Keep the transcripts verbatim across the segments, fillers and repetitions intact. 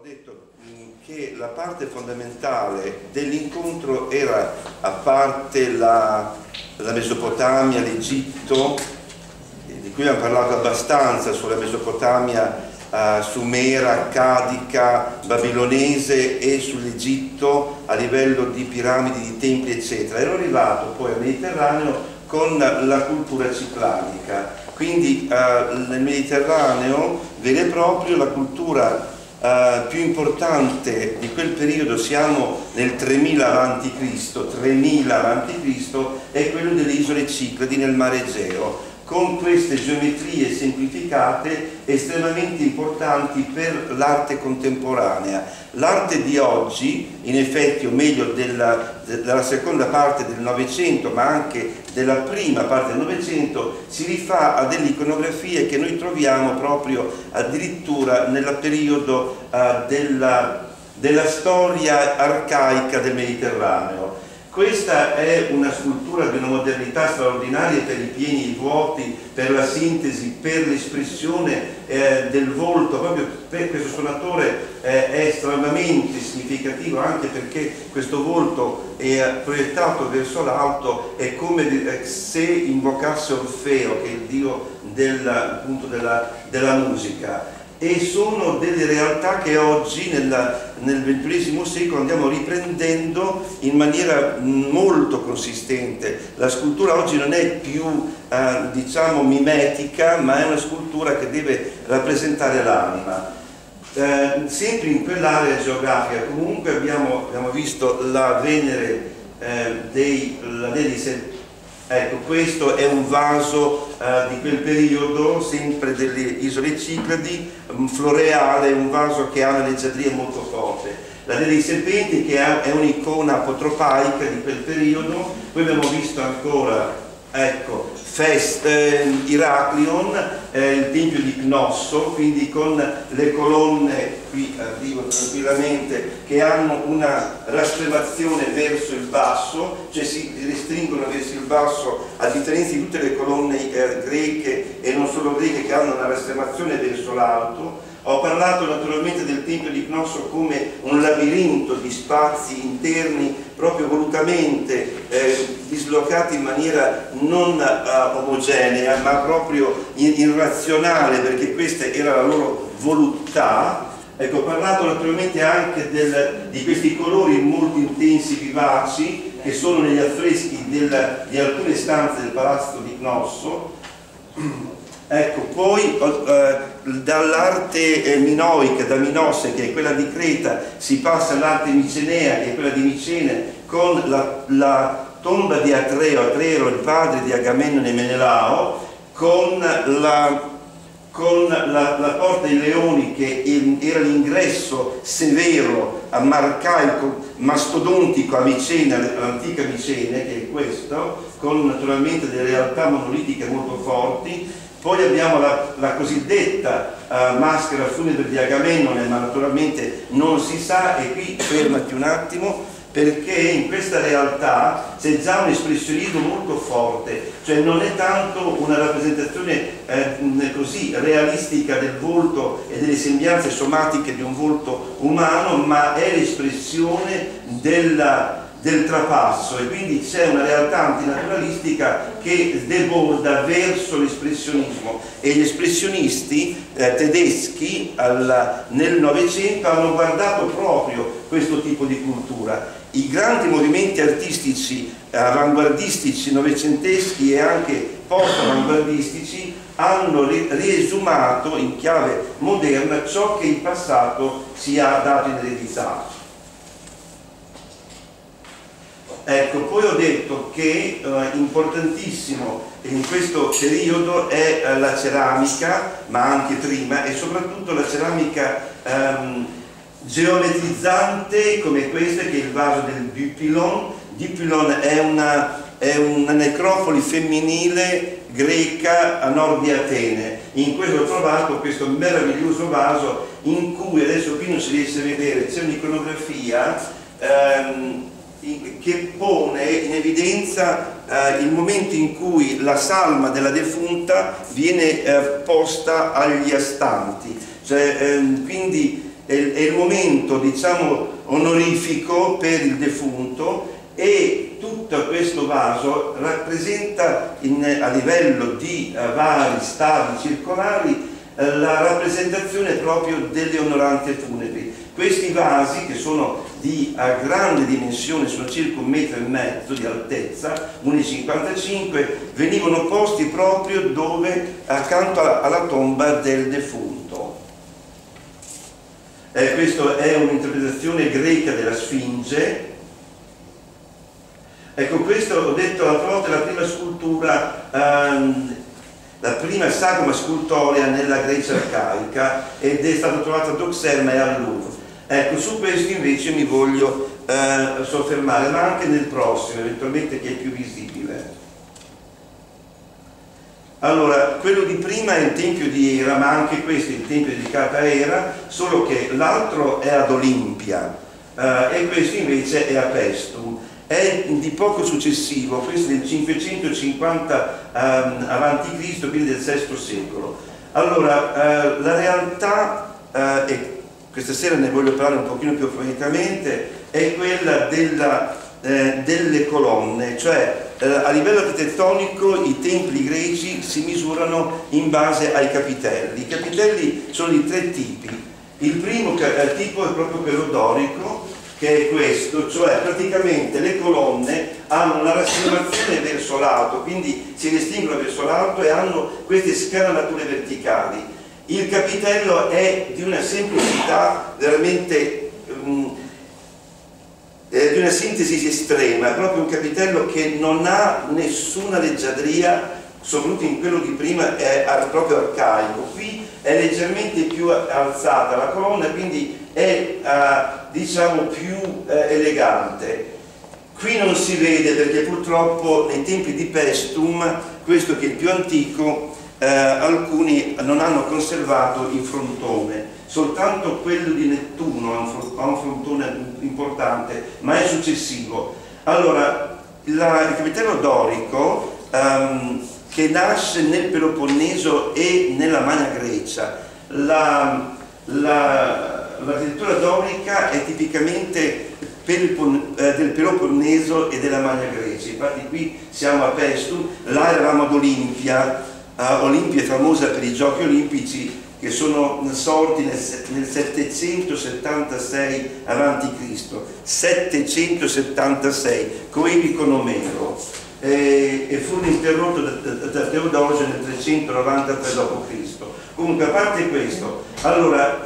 detto che la parte fondamentale dell'incontro era, a parte la, la Mesopotamia, l'Egitto, di cui abbiamo parlato abbastanza, sulla Mesopotamia uh, sumera, accadica, babilonese, e sull'Egitto a livello di piramidi, di templi eccetera. Ero arrivato poi al Mediterraneo con la cultura ciclanica, quindi uh, nel Mediterraneo vero e proprio la cultura Uh, più importante di quel periodo, siamo nel tremila avanti Cristo, tremila avanti Cristo, è quello delle isole Cicladi nel mare Egeo, con queste geometrie semplificate estremamente importanti per l'arte contemporanea. L'arte di oggi, in effetti, o meglio della, della seconda parte del Novecento, ma anche della prima parte del Novecento, si rifà a delle iconografie che noi troviamo proprio addirittura nel periodo uh, della, della storia arcaica del Mediterraneo. Questa è una scultura di una modernità straordinaria per i pieni e i vuoti, per la sintesi, per l'espressione eh, del volto. Proprio per questo suonatore eh, è estremamente significativo, anche perché questo volto è proiettato verso l'alto, è come se invocasse Orfeo, che è il dio del, appunto della, della musica. E sono delle realtà che oggi nella, nel ventunesimo secolo andiamo riprendendo in maniera molto consistente. La scultura oggi non è più eh, diciamo mimetica, ma è una scultura che deve rappresentare l'anima. Eh, sempre in quell'area geografica comunque abbiamo, abbiamo visto la Venere eh, dei, la dei Ecco, questo è un vaso uh, di quel periodo, sempre delle isole Cicladi, um, floreale, un vaso che ha una leggiadria molto forte. La dei serpenti, che è un'icona apotropaica di quel periodo. Poi abbiamo visto ancora, ecco, Fest, eh, Iraclion, eh, il tempio di Cnosso, quindi con le colonne, qui arrivo tranquillamente, che hanno una rastremazione verso il basso, cioè si restringono verso il basso, a differenza di tutte le colonne eh, greche e non solo greche, che hanno una rastremazione verso l'alto. Ho parlato naturalmente del tempio di Cnosso come un labirinto di spazi interni proprio volutamente eh, dislocati in maniera non uh, omogenea, ma proprio irrazionale, perché questa era la loro voluttà. Ecco, ho parlato naturalmente anche del, di questi colori molto intensi, vivaci, che sono negli affreschi del, di alcune stanze del palazzo di Cnosso. Ecco, poi eh, dall'arte eh, minoica, da Minosse, che è quella di Creta, si passa all'arte micenea, che è quella di Micene, con la, la tomba di Atreo, Atreo il padre di Agamennone e Menelao, con la, con la, la porta dei leoni, che era l'ingresso severo, marcaico, mastodontico a Micene, all'antica Micene, che è questo, con naturalmente delle realtà monolitiche molto forti. Poi abbiamo la, la cosiddetta uh, maschera funebre di Agamennone, ma naturalmente non si sa, e qui fermati un attimo, perché in questa realtà c'è già un espressionismo molto forte, cioè non è tanto una rappresentazione eh, così realistica del volto e delle sembianze somatiche di un volto umano, ma è l'espressione della del trapasso, e quindi c'è una realtà antinaturalistica che deborda verso l'espressionismo, e gli espressionisti eh, tedeschi al, nel Novecento hanno guardato proprio questo tipo di cultura. I grandi movimenti artistici avanguardistici novecenteschi e anche post-avanguardistici hanno riesumato in chiave moderna ciò che in passato si è dato in eredità. Ecco, poi ho detto che eh, importantissimo in questo periodo è eh, la ceramica, ma anche prima, e soprattutto la ceramica ehm, geometrizzante come questa, che è il vaso del Dupylon. Dupylon è una, è una necropoli femminile greca a nord di Atene. In questo ho trovato questo meraviglioso vaso in cui, adesso qui non si riesce a vedere, c'è un'iconografia ehm, che pone in evidenza eh, il momento in cui la salma della defunta viene eh, posta agli astanti, cioè, ehm, quindi è, è il momento, diciamo, onorifico per il defunto, e tutto questo vaso rappresenta in, a livello di uh, vari stavi circolari uh, la rappresentazione proprio delle onoranze funebri. Questi vasi, che sono di uh, grande dimensione, sono circa un metro e mezzo di altezza, uno virgola cinquantacinque, venivano posti proprio dove, accanto alla, alla tomba del defunto. Eh, questa è un'interpretazione greca della Sfinge. Ecco, questo, ho detto l'altra volta, è la prima scultura, ehm, la prima sagoma scultorea nella Grecia arcaica, ed è stata trovata ad Auxerre e al Louvre. Ecco, su questo invece mi voglio eh, soffermare, ma anche nel prossimo, eventualmente, che è più visibile. Allora, quello di prima è il Tempio di Era, ma anche questo è il Tempio dedicato a Era, solo che l'altro è ad Olimpia eh, e questo invece è a Paestum. È di poco successivo, questo è del cinquecentocinquanta um, avanti Cristo, quindi del sesto secolo. Allora, uh, la realtà, uh, e questa sera ne voglio parlare un pochino più approfonditamente, è quella della, eh, delle colonne, cioè eh, a livello architettonico i templi greci si misurano in base ai capitelli. I capitelli sono di tre tipi. Il primo eh, tipo è proprio quello dorico, che è questo, cioè praticamente le colonne hanno una rastremazione verso l'alto, quindi si distinguono verso l'alto e hanno queste scanalature verticali. Il capitello è di una semplicità veramente, um, eh, di una sintesi estrema, è proprio un capitello che non ha nessuna leggiadria, soprattutto in quello di prima è proprio arcaico. Qui è leggermente più alzata la colonna, quindi è uh, diciamo più uh, elegante. Qui non si vede perché purtroppo nei templi di Paestum, questo che è il più antico, uh, alcuni non hanno conservato il frontone, soltanto quello di Nettuno ha un frontone importante, ma è successivo. Allora, la, il capitello dorico, um, che nasce nel Peloponneso e nella Magna Grecia, la, la l'architettura dorica è tipicamente del Peloponneso e della Magna Grecia. Infatti qui siamo a Paestum, là eravamo ad Olimpia. uh, Olimpia è famosa per i giochi olimpici che sono sorti nel, nel settecentosettantasei avanti Cristo, settecentosettantasei, coevi con Omero, e, e furono interrotte da, da, da Teodosio nel trecentonovantatré dopo Cristo. Comunque, a parte questo, allora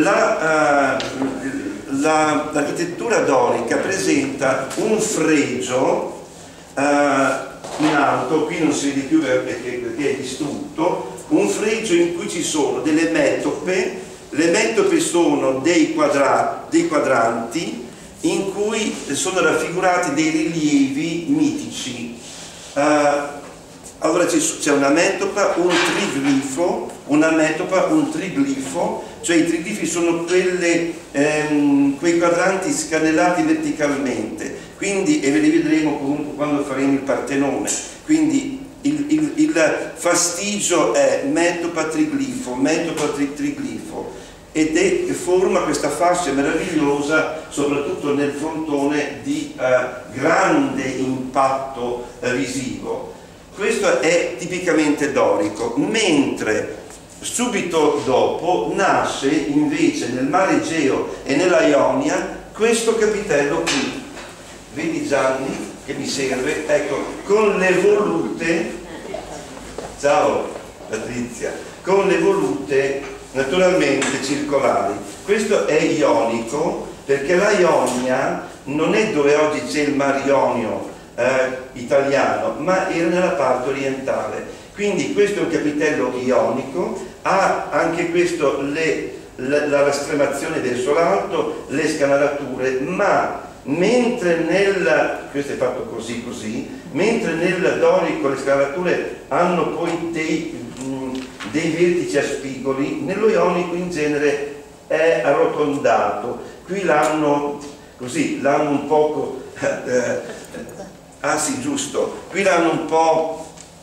l'architettura uh, dorica presenta un fregio uh, in alto, qui non si vede più perché, perché è distrutto, un fregio in cui ci sono delle metope. Le metope sono dei, quadra, dei quadranti in cui sono raffigurati dei rilievi mitici. Uh, allora c'è una metopa, un triglifo, una metopa, un triglifo, cioè i triglifi sono quelle, ehm, quei quadranti scannellati verticalmente, quindi, e ve li vedremo comunque quando faremo il Partenone, quindi il, il, il fastigio è metopa triglifo, metopa tri, triglifo, ed è, forma questa fascia meravigliosa, soprattutto nel frontone di eh, grande impatto eh, visivo. Questo è tipicamente dorico, mentre subito dopo nasce invece nel mare Egeo e nella Ionia questo capitello qui. Vedi Gianni che mi serve? Ecco, con le volute, ciao Patrizia, con le volute naturalmente circolari. Questo è ionico perché la Ionia non è dove oggi c'è il Mar Ionio eh, italiano, ma era nella parte orientale. Quindi questo è un capitello ionico, ha anche questo le, la, la rastremazione verso l'alto, le scanalature, ma mentre nel, questo è fatto così così, mentre nel dorico le scanalature hanno poi dei, mh, dei vertici a spigoli, nello ionico in genere è arrotondato. Qui l'hanno così, l'hanno un po', eh, ah sì giusto, qui l'hanno un po'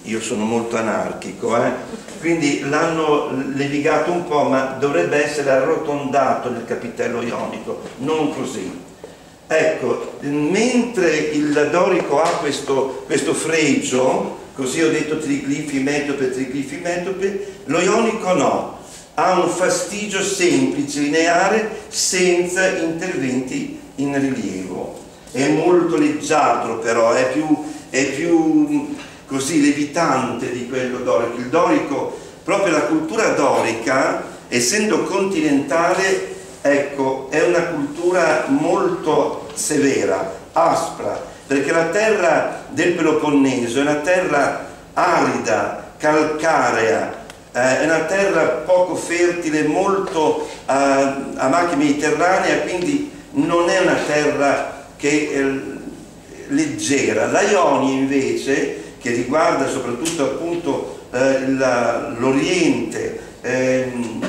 io sono molto anarchico, eh? Quindi l'hanno levigato un po', ma dovrebbe essere arrotondato nel capitello ionico, non così. Ecco, mentre il dorico ha questo, questo fregio, così ho detto triglifi, metope, triglifi, metope, lo ionico no, ha un fastigio semplice, lineare, senza interventi in rilievo. È molto leggiadro però, è più, è più così levitante di quello dorico. Il dorico, proprio la cultura dorica, essendo continentale, ecco, è una cultura molto severa, aspra, perché la terra del Peloponneso è una terra arida, calcarea, eh, è una terra poco fertile, molto eh, a macchia mediterranea, quindi non è una terra che è leggera. La Ionia invece, che riguarda soprattutto appunto eh, l'Oriente, ehm,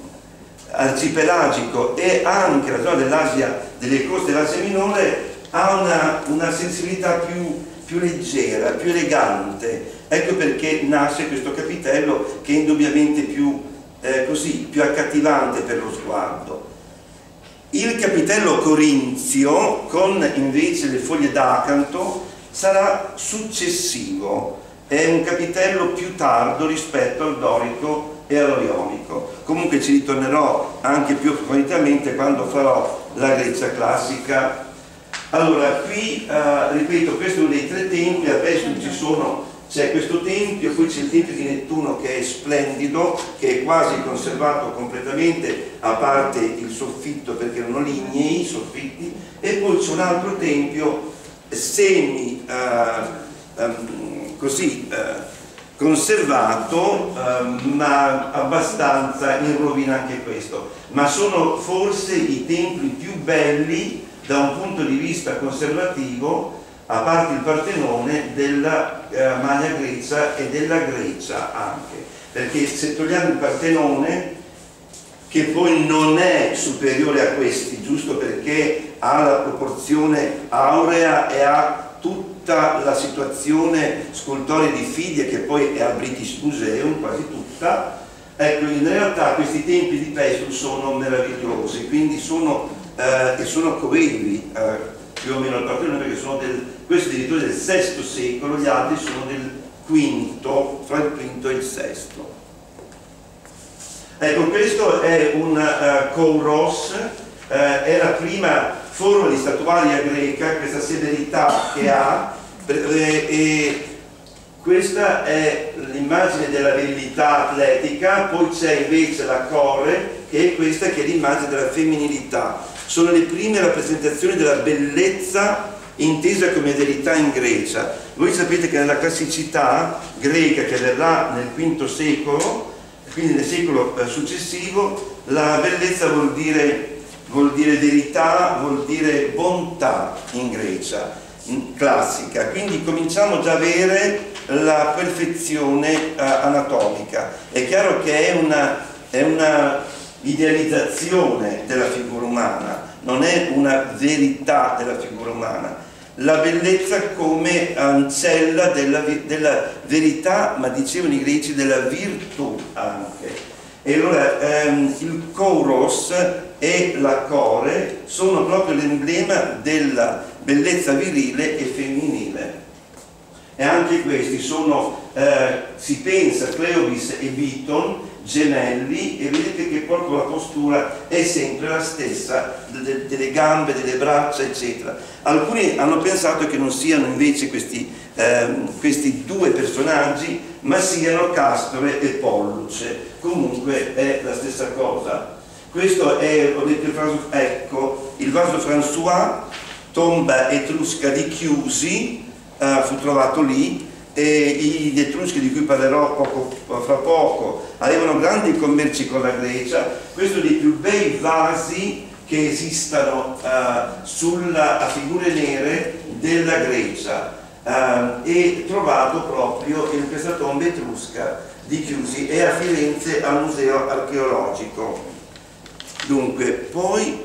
arcipelagico e anche la zona dell'Asia, delle coste dell'Asia minore, ha una, una sensibilità più, più leggera, più elegante. Ecco perché nasce questo capitello che è indubbiamente più, eh, così, più accattivante per lo sguardo. Il capitello corinzio, con invece le foglie d'acanto, sarà successivo, è un capitello più tardo rispetto al dorico e allo ionico. Comunque ci ritornerò anche più approfonditamente quando farò la Grecia classica. Allora, qui, eh, ripeto, questo è uno dei tre templi, a Pestum ci sono, c'è questo tempio, poi c'è il tempio di Nettuno che è splendido, che è quasi conservato completamente, a parte il soffitto perché erano lignei i soffitti, e poi c'è un altro tempio semi, eh, eh, così, eh, conservato, eh, ma abbastanza in rovina anche questo. Ma sono forse i templi più belli da un punto di vista conservativo, a parte il Partenone, della eh, Magna Grecia e della Grecia anche. Perché se togliamo il Partenone, che poi non è superiore a questi, giusto perché ha la proporzione aurea e ha tutta la situazione scultorea di figlie che poi è al British Museum, quasi tutta, ecco, in realtà questi templi di Pestum sono meravigliosi, quindi sono, eh, sono coevi, eh, più o meno al Partenone, perché sono del, questo addirittura del sesto secolo, gli altri sono del quinto, fra il quinto e il sesto. Ecco, questo è un uh, kouros, uh, è la prima forma di statuaria greca, questa severità che ha, e, e questa è l'immagine della virilità atletica, poi c'è invece la core, che è questa che è l'immagine della femminilità. Sono le prime rappresentazioni della bellezza intesa come verità in Grecia. Voi sapete che nella classicità greca, che verrà nel quinto secolo, quindi nel secolo successivo, la bellezza vuol dire, vuol dire verità, vuol dire bontà in Grecia classica, quindi cominciamo già a avere la perfezione uh, anatomica. È chiaro che è una, è una idealizzazione della figura umana, non è una verità della figura umana. La bellezza come ancella della, della verità, ma dicevano i greci della virtù anche. E allora ehm, il kouros e la core sono proprio l'emblema della bellezza virile e femminile. E anche questi sono, eh, si pensa, Cleobis e Biton, gemelli, e vedete che proprio la postura è sempre la stessa, de delle gambe, delle braccia, eccetera. Alcuni hanno pensato che non siano invece questi, ehm, questi due personaggi, ma siano Castore e Polluce. Comunque è la stessa cosa. Questo è, ho detto, il vaso, ecco, il vaso François, tomba etrusca di Chiusi, eh, fu trovato lì. E gli Etruschi, di cui parlerò poco, fra poco, avevano grandi commerci con la Grecia. Questo è uno dei più bei vasi che esistano uh, sulla, a figure nere della Grecia, uh, e trovato proprio in questa tomba etrusca di Chiusi, e a Firenze al Museo Archeologico. Dunque, poi,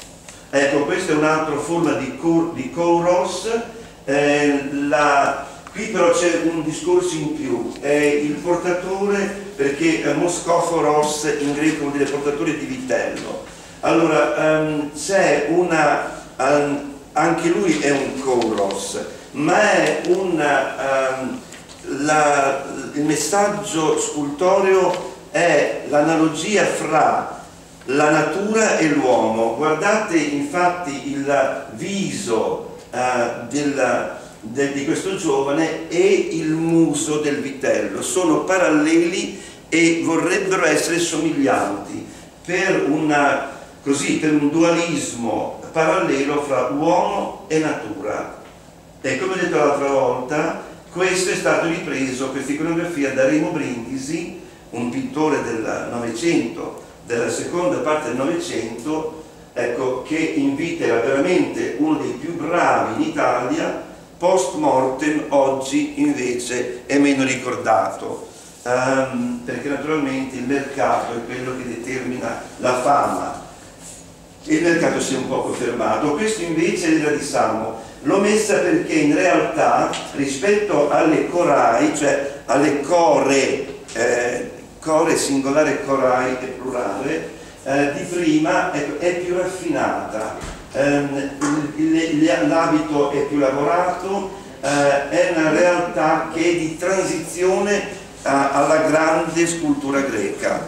ecco, questa è un'altra forma di, di kouros, eh, la Qui però c'è un discorso in più, è il portatore, perché eh, Moschophoros in greco vuol dire portatore di vitello. Allora, um, c'è una, um, anche lui è un kouros, ma è una, um, la, il messaggio scultoreo è l'analogia fra la natura e l'uomo. Guardate infatti il viso uh, del, de, di questo giovane e il muso del vitello, sono paralleli e vorrebbero essere somiglianti per, una, così, per un dualismo parallelo fra uomo e natura. E come ho detto l'altra volta, questo è stato ripreso, questa iconografia, da Remo Brindisi, un pittore del Novecento, della seconda parte del Novecento, ecco, che invita, era veramente uno dei più bravi in Italia, post mortem oggi invece è meno ricordato, um, perché naturalmente il mercato è quello che determina la fama e il mercato si è un poco fermato. Questo invece era di Samo, l'ho messa perché in realtà rispetto alle corai, cioè alle core, eh, core singolare, corai è plurale, eh, di prima è, è più raffinata, eh, l'abito è più lavorato, eh, è una realtà che è di transizione eh, alla grande scultura greca.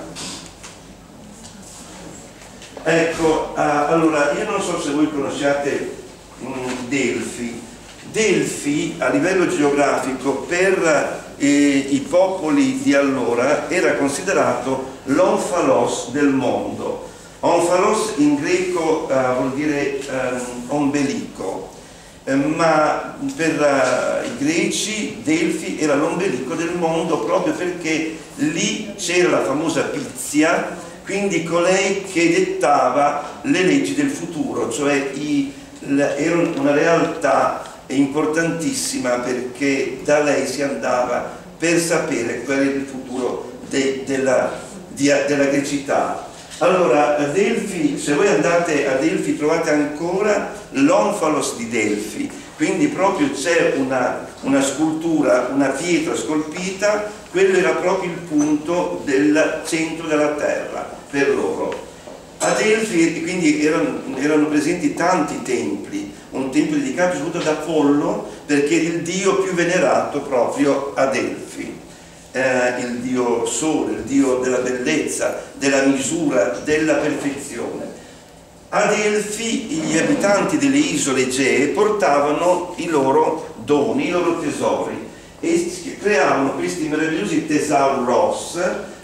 Ecco, eh, allora io non so se voi conosciate mh, Delfi. Delfi a livello geografico per eh, i popoli di allora era considerato l'onfalos del mondo. Onfalos in greco eh, vuol dire eh, ombelico, eh, ma per eh, i greci Delfi era l'ombelico del mondo proprio perché lì c'era la famosa Pizia, quindi colei che dettava le leggi del futuro, cioè i, era una realtà importantissima perché da lei si andava per sapere qual era il futuro de, della, di, della grecità. Allora, a Delfi, se voi andate a Delfi trovate ancora l'onfalos di Delfi, quindi proprio c'è una, una scultura, una pietra scolpita, quello era proprio il punto del centro della terra per loro. A Delfi quindi erano, erano presenti tanti templi, un tempio dedicato soprattutto ad Apollo perché era il dio più venerato proprio a Delfi, eh, il dio sole, il dio della bellezza, della misura, della perfezione. A Delfi gli abitanti delle isole Egee portavano i loro doni, i loro tesori e creavano questi meravigliosi tesauros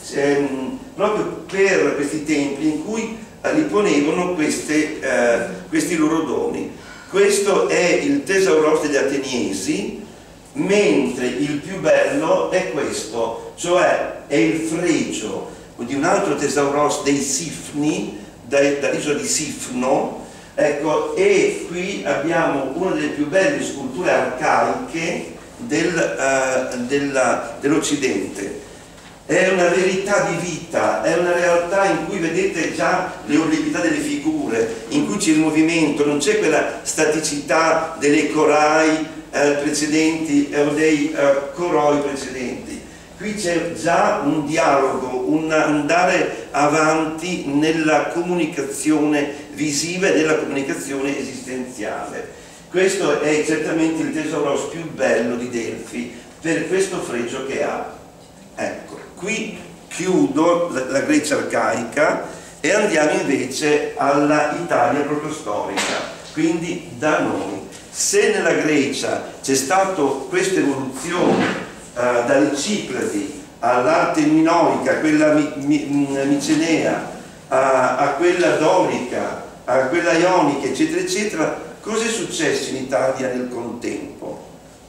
ehm, proprio per questi templi in cui riponevano queste, eh, questi loro doni. Questo è il tesauros degli Ateniesi, mentre il più bello è questo, cioè è il fregio di un altro tesauros dei Sifni, dall'isola di Sifno, ecco, e qui abbiamo una delle più belle sculture arcaiche del, uh, dell'Occidente. È una verità di vita, è una realtà in cui vedete già le obliquità delle figure, in cui c'è il movimento, non c'è quella staticità delle corai eh, precedenti eh, o dei eh, coroi precedenti. Qui c'è già un dialogo, un andare avanti nella comunicazione visiva e nella comunicazione esistenziale. Questo è certamente il tesauros più bello di Delfi per questo fregio che ha. Ecco, qui chiudo la, la Grecia arcaica e andiamo invece alla Italia protostorica, quindi da noi. Se nella Grecia c'è stata questa evoluzione Uh, dalle Cicladi all'arte minoica, quella mi, mi, micenea, a, a quella dorica, a quella ionica, eccetera, eccetera, cosa è successo in Italia nel contempo?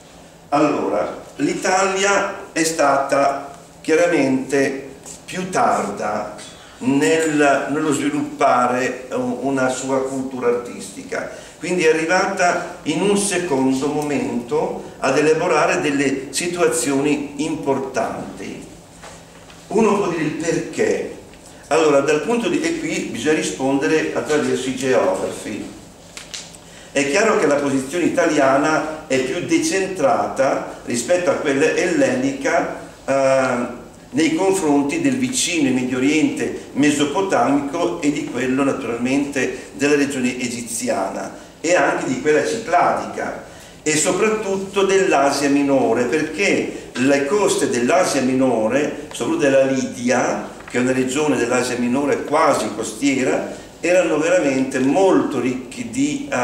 Allora, l'Italia è stata chiaramente più tarda nel, nello sviluppare una sua cultura artistica. Quindi è arrivata in un secondo momento ad elaborare delle situazioni importanti. Uno può dire il perché. Allora, dal punto di vista, e qui bisogna rispondere attraverso i geografi. È chiaro che la posizione italiana è più decentrata rispetto a quella ellenica eh, nei confronti del vicino Medio Oriente mesopotamico e di quello naturalmente della regione egiziana e anche di quella cicladica e soprattutto dell'Asia minore, perché le coste dell'Asia minore, soprattutto della Lidia, che è una regione dell'Asia minore quasi costiera, erano veramente molto ricchi di, uh,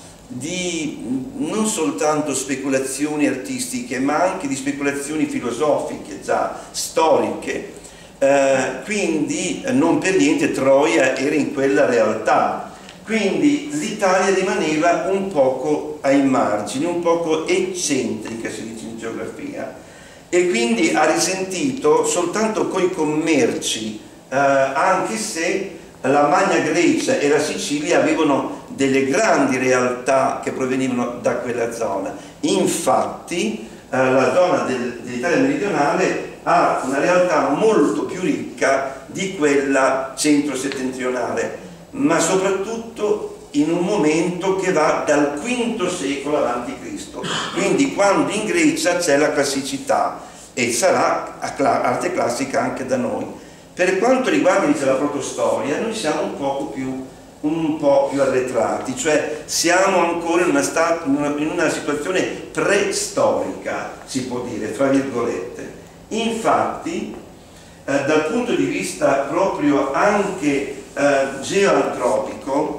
di non soltanto speculazioni artistiche, ma anche di speculazioni filosofiche, già storiche. Uh, quindi non per niente Troia era in quella realtà. Quindi l'Italia rimaneva un poco ai margini, un poco eccentrica, si dice in geografia, e quindi ha risentito soltanto coi commerci, eh, anche se la Magna Grecia e la Sicilia avevano delle grandi realtà che provenivano da quella zona. Infatti eh, la zona del, dell'Italia meridionale ha una realtà molto più ricca di quella centro-settentrionale, ma soprattutto in un momento che va dal quinto secolo avanti Cristo, quindi quando in Grecia c'è la classicità e sarà arte classica anche da noi. Per quanto riguarda invece la protostoria, noi siamo un po' più, un po' più arretrati, cioè siamo ancora in una, in una situazione preistorica, si può dire, fra virgolette. Infatti, eh, dal punto di vista proprio anche Uh, geoantropico,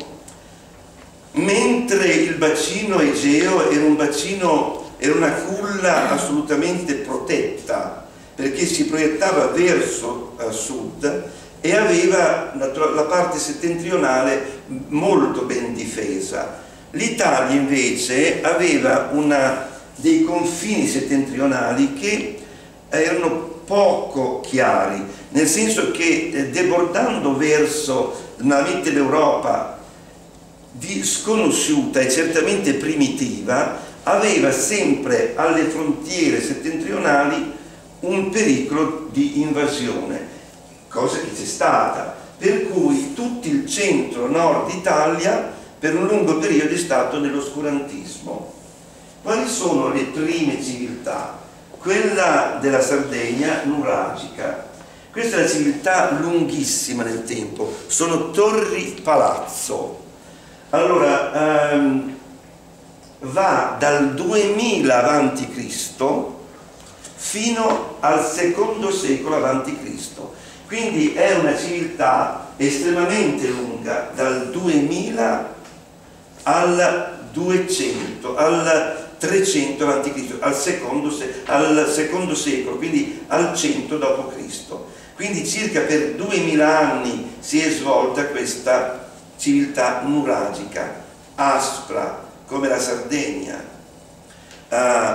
mentre il bacino egeo era un bacino, era una culla assolutamente protetta perché si proiettava verso uh, sud e aveva la, la parte settentrionale molto ben difesa. L'Italia invece aveva una, dei confini settentrionali che erano poco chiari, nel senso che eh, debordando verso la Mitteleuropa di sconosciuta e certamente primitiva, aveva sempre alle frontiere settentrionali un pericolo di invasione, cosa che c'è stata, per cui tutto il centro-nord Italia per un lungo periodo è stato nell'oscurantismo. Quali sono le prime civiltà? Quella della Sardegna nuragica. Questa è una civiltà lunghissima nel tempo, sono torri palazzo. Allora, ehm, va dal duemila avanti Cristo fino al secondo secolo avanti Cristo. Quindi è una civiltà estremamente lunga, dal duemila al duecento, al trecento avanti Cristo, al secondo, al secondo secolo, quindi al cento dopo Cristo. Quindi circa per duemila anni si è svolta questa civiltà nuragica, aspra come la Sardegna, eh,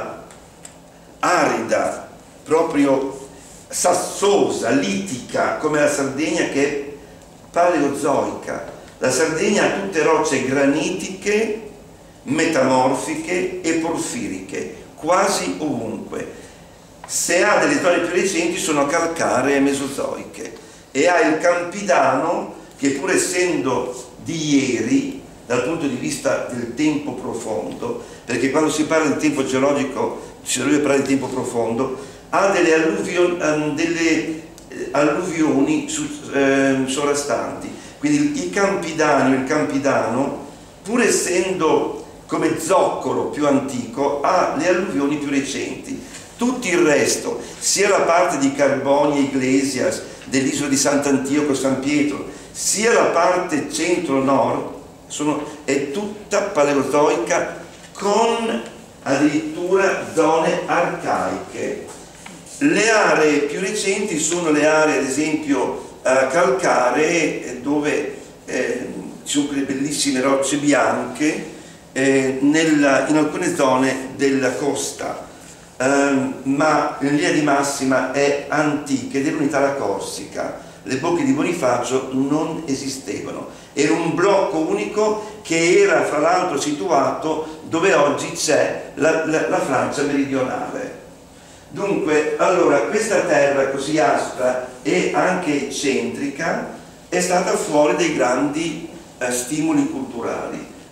arida, proprio sassosa, litica come la Sardegna, che è paleozoica. La Sardegna ha tutte rocce granitiche, metamorfiche e porfiriche, quasi ovunque. Se ha delle zone più recenti sono calcaree mesozoiche e ha il Campidano che, pur essendo di ieri dal punto di vista del tempo profondo, perché quando si parla di tempo geologico si dovrebbe parlare di tempo profondo, ha delle, alluvio, delle alluvioni eh, sovrastanti. Quindi il Campidano, il Campidano, pur essendo come zoccolo più antico, ha le alluvioni più recenti. Tutto il resto, sia la parte di Carbonia Iglesias dell'isola di Sant'Antioco San Pietro, sia la parte centro-nord, sono, è tutta paleozoica, con addirittura zone arcaiche. Le aree più recenti sono le aree, ad esempio, eh, calcaree, dove eh, ci sono quelle bellissime rocce bianche eh, nella, in alcune zone della costa. Uh, ma in linea di massima è antica ed è l'unità la Corsica. Le bocche di Bonifacio non esistevano, era un blocco unico che era fra l'altro situato dove oggi c'è la, la, la Francia meridionale. Dunque, allora, questa terra così aspra e anche eccentrica è stata fuori dai grandi eh, stimoli culturali.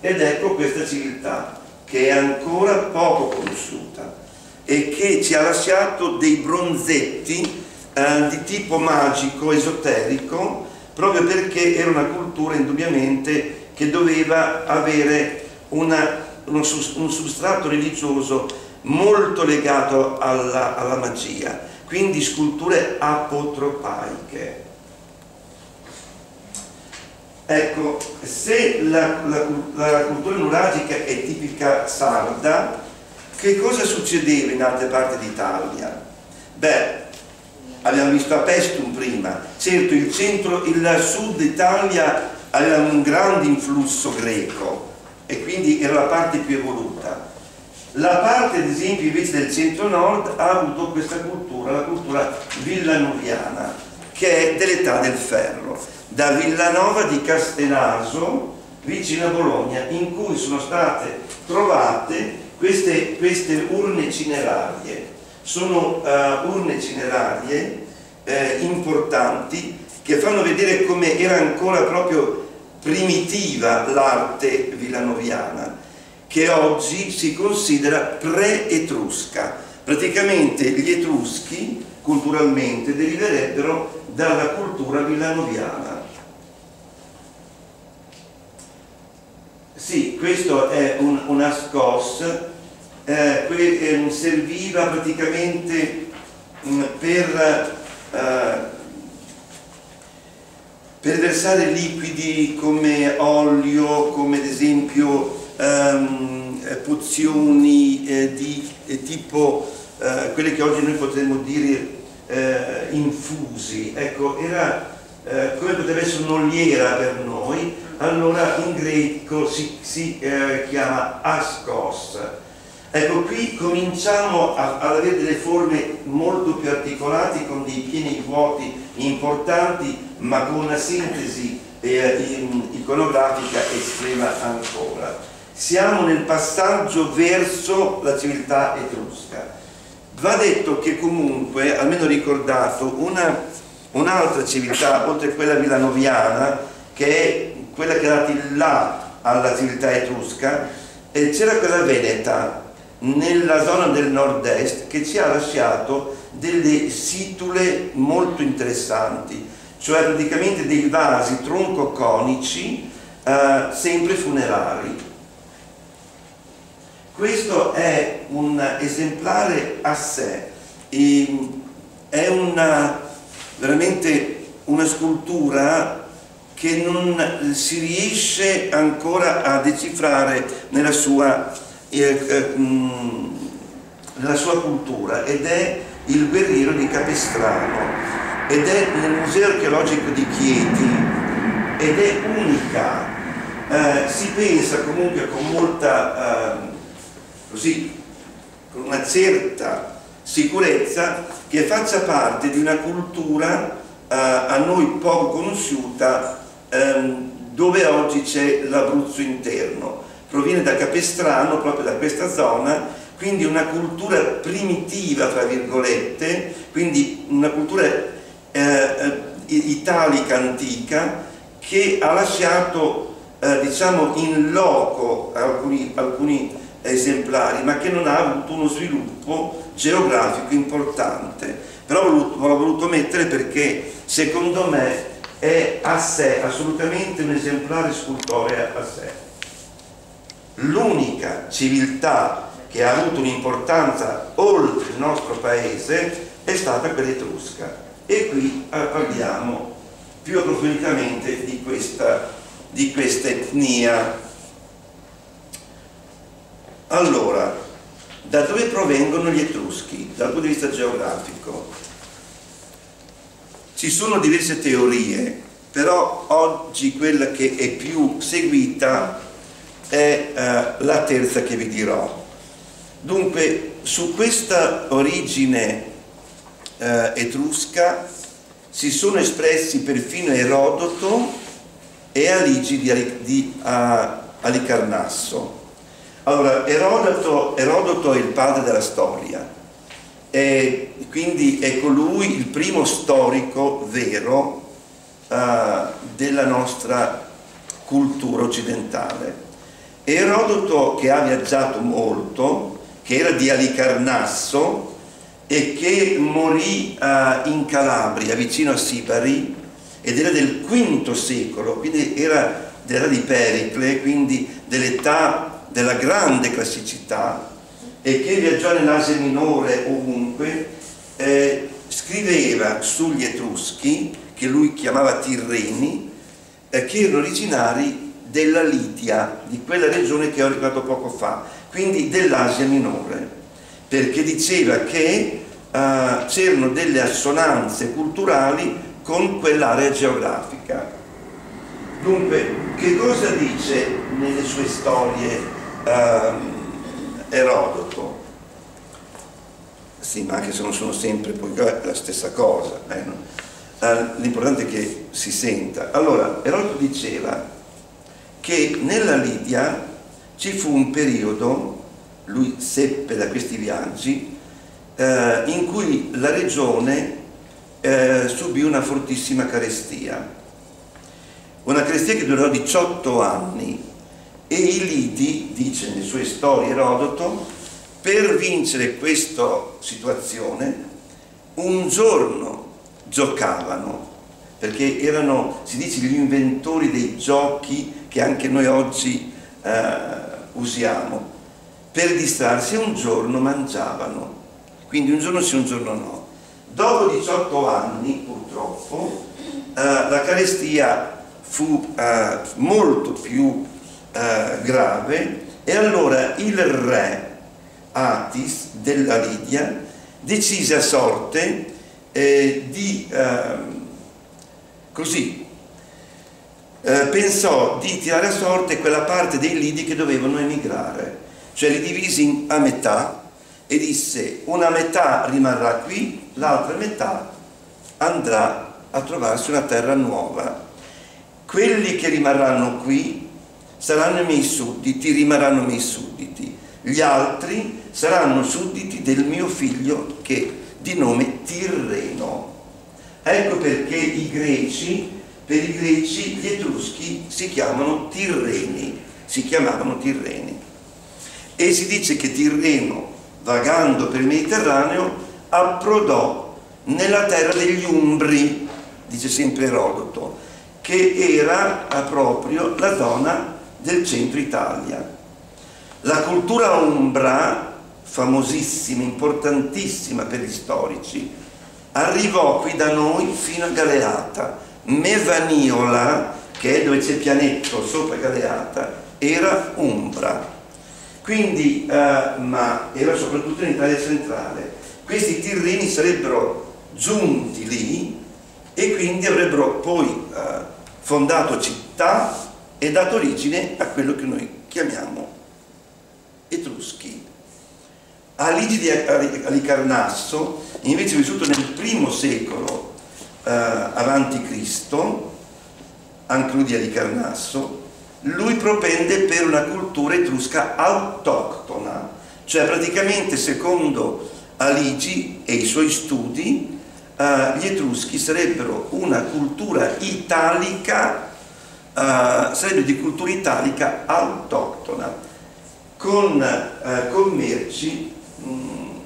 Ed ecco questa civiltà che è ancora poco conosciuta e che ci ha lasciato dei bronzetti eh, di tipo magico, esoterico, proprio perché era una cultura indubbiamente che doveva avere una, uno, un substrato religioso molto legato alla, alla magia, quindi sculture apotropaiche. Ecco, se la, la, la cultura nuragica è tipica sarda, che cosa succedeva in altre parti d'Italia? Beh, abbiamo visto a Pestum prima, certo il centro, il sud Italia aveva un grande influsso greco e quindi era la parte più evoluta. La parte, ad esempio, invece del centro-nord ha avuto questa cultura, la cultura villanoviana, che è dell'età del ferro, da Villanova di Castenaso, vicino a Bologna, in cui sono state trovate queste, queste urne cinerarie. Sono uh, urne cinerarie eh, importanti che fanno vedere come era ancora proprio primitiva l'arte villanoviana, che oggi si considera pre-etrusca. Praticamente gli etruschi culturalmente deriverebbero dalla cultura villanoviana. Sì, questo è un, un ascos, eh, que, eh, serviva praticamente mh, per, eh, per versare liquidi come olio, come ad esempio ehm, pozioni eh, di eh, tipo eh, quelle che oggi noi potremmo dire eh, infusi. Ecco, era eh, come potrebbe essere un'oliera per noi. Allora in greco si, si eh, chiama ascos. Ecco, qui cominciamo a, ad avere delle forme molto più articolate, con dei pieni vuoti importanti, ma con una sintesi eh, iconografica estrema ancora. Siamo nel passaggio verso la civiltà etrusca. Va detto che comunque, almeno ricordato, un'altra civiltà, oltre a quella villanoviana, che è quella che ha dato il là alla civiltà etrusca, e c'era quella veneta nella zona del nord-est che ci ha lasciato delle situle molto interessanti, cioè praticamente dei vasi troncoconici eh, sempre funerari. Questo è un esemplare a sé, e è una, veramente una scultura che non si riesce ancora a decifrare nella sua, eh, eh, nella sua cultura, ed è il guerriero di Capestrano, ed è nel Museo Archeologico di Chieti, ed è unica. Eh, si pensa comunque con molta, eh, così, con una certa sicurezza, che faccia parte di una cultura eh, a noi poco conosciuta, dove oggi c'è l'Abruzzo interno. Proviene da Capestrano, proprio da questa zona, quindi una cultura primitiva, tra virgolette, quindi una cultura eh, italica antica, che ha lasciato eh, diciamo in loco alcuni, alcuni esemplari, ma che non ha avuto uno sviluppo geografico importante. Però l'ho voluto, voluto mettere perché secondo me è a sé, assolutamente un esemplare scultoreo a sé. L'unica civiltà che ha avuto un'importanza oltre il nostro paese è stata quella etrusca, e qui eh, parliamo più approfonditamente di questa, di questa etnia. Allora, da dove provengono gli etruschi dal punto di vista geografico? Ci sono diverse teorie, però oggi quella che è più seguita è eh, la terza che vi dirò. Dunque, su questa origine eh, etrusca si sono espressi perfino Erodoto e Aligi di, di uh, Alicarnasso. Allora, Erodoto, Erodoto è il padre della storia, e quindi è colui, il primo storico vero uh, della nostra cultura occidentale. Erodoto, che ha viaggiato molto, che era di Alicarnasso e che morì uh, in Calabria, vicino a Sibari, ed era del quinto secolo, quindi era dell'età di Pericle, quindi dell'età della grande classicità, e che viaggiò nell'Asia Minore ovunque, eh, scriveva sugli Etruschi, che lui chiamava Tirreni, eh, che erano originari della Lidia, di quella regione che ho ricordato poco fa, quindi dell'Asia Minore, perché diceva che uh, c'erano delle assonanze culturali con quell'area geografica. Dunque, che cosa dice nelle sue storie uh, Erodoto? Sì, ma anche se non sono sempre poi la stessa cosa, eh, no? uh, l'importante è che si senta. Allora, Erodoto diceva che nella Lidia ci fu un periodo, lui seppe da questi viaggi, eh, in cui la regione eh, subì una fortissima carestia, una carestia che durò diciotto anni, e i Lidi, dice nelle sue storie Erodoto, per vincere questa situazione un giorno giocavano, perché erano, si dice, gli inventori dei giochi che anche noi oggi eh, usiamo. Per distrarsi un giorno mangiavano, quindi un giorno sì, un giorno no. Dopo diciotto anni, purtroppo, eh, la carestia fu eh, molto più eh, grave, e allora il re Atis della Lidia decise a sorte eh, di eh, così Eh, pensò di tirare a sorte quella parte dei Lidi che dovevano emigrare, cioè li divisi in, a metà, e disse: una metà rimarrà qui, l'altra metà andrà a trovarsi una terra nuova. Quelli che rimarranno qui saranno i miei sudditi, rimarranno i miei sudditi, gli altri saranno sudditi del mio figlio che di nome Tirreno. Ecco perché i greci Per i greci gli Etruschi si chiamano Tirreni, si chiamavano Tirreni. E si dice che Tirreno, vagando per il Mediterraneo, approdò nella terra degli Umbri, dice sempre Erodoto, che era proprio la zona del centro Italia. La cultura umbra, famosissima, importantissima per gli storici, arrivò qui da noi fino a Galeata. Mevaniola, che è dove c'è Pianetto sopra Galeata, era umbra, quindi eh, ma era soprattutto in Italia centrale. Questi Tirreni sarebbero giunti lì e quindi avrebbero poi eh, fondato città e dato origine a quello che noi chiamiamo Etruschi. Aligi di Alicarnasso, invece, vissuto nel primo secolo Uh, avanti Cristo, anche lui di Alicarnasso, lui propende per una cultura etrusca autoctona, cioè praticamente secondo Aligi e i suoi studi uh, gli Etruschi sarebbero una cultura italica, uh, sarebbe di cultura italica autoctona, con uh, commerci um,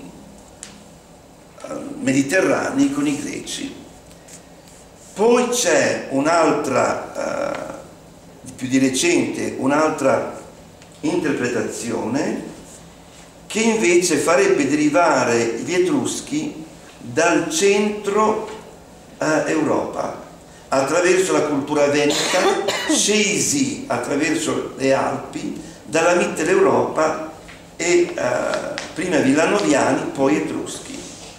mediterranei con i greci. Poi c'è un'altra, eh, più di recente, un'altra interpretazione che invece farebbe derivare gli Etruschi dal centro eh, Europa, attraverso la cultura veneta, scesi attraverso le Alpi, dalla Mitteleuropa e eh, prima villanoviani, poi Etruschi.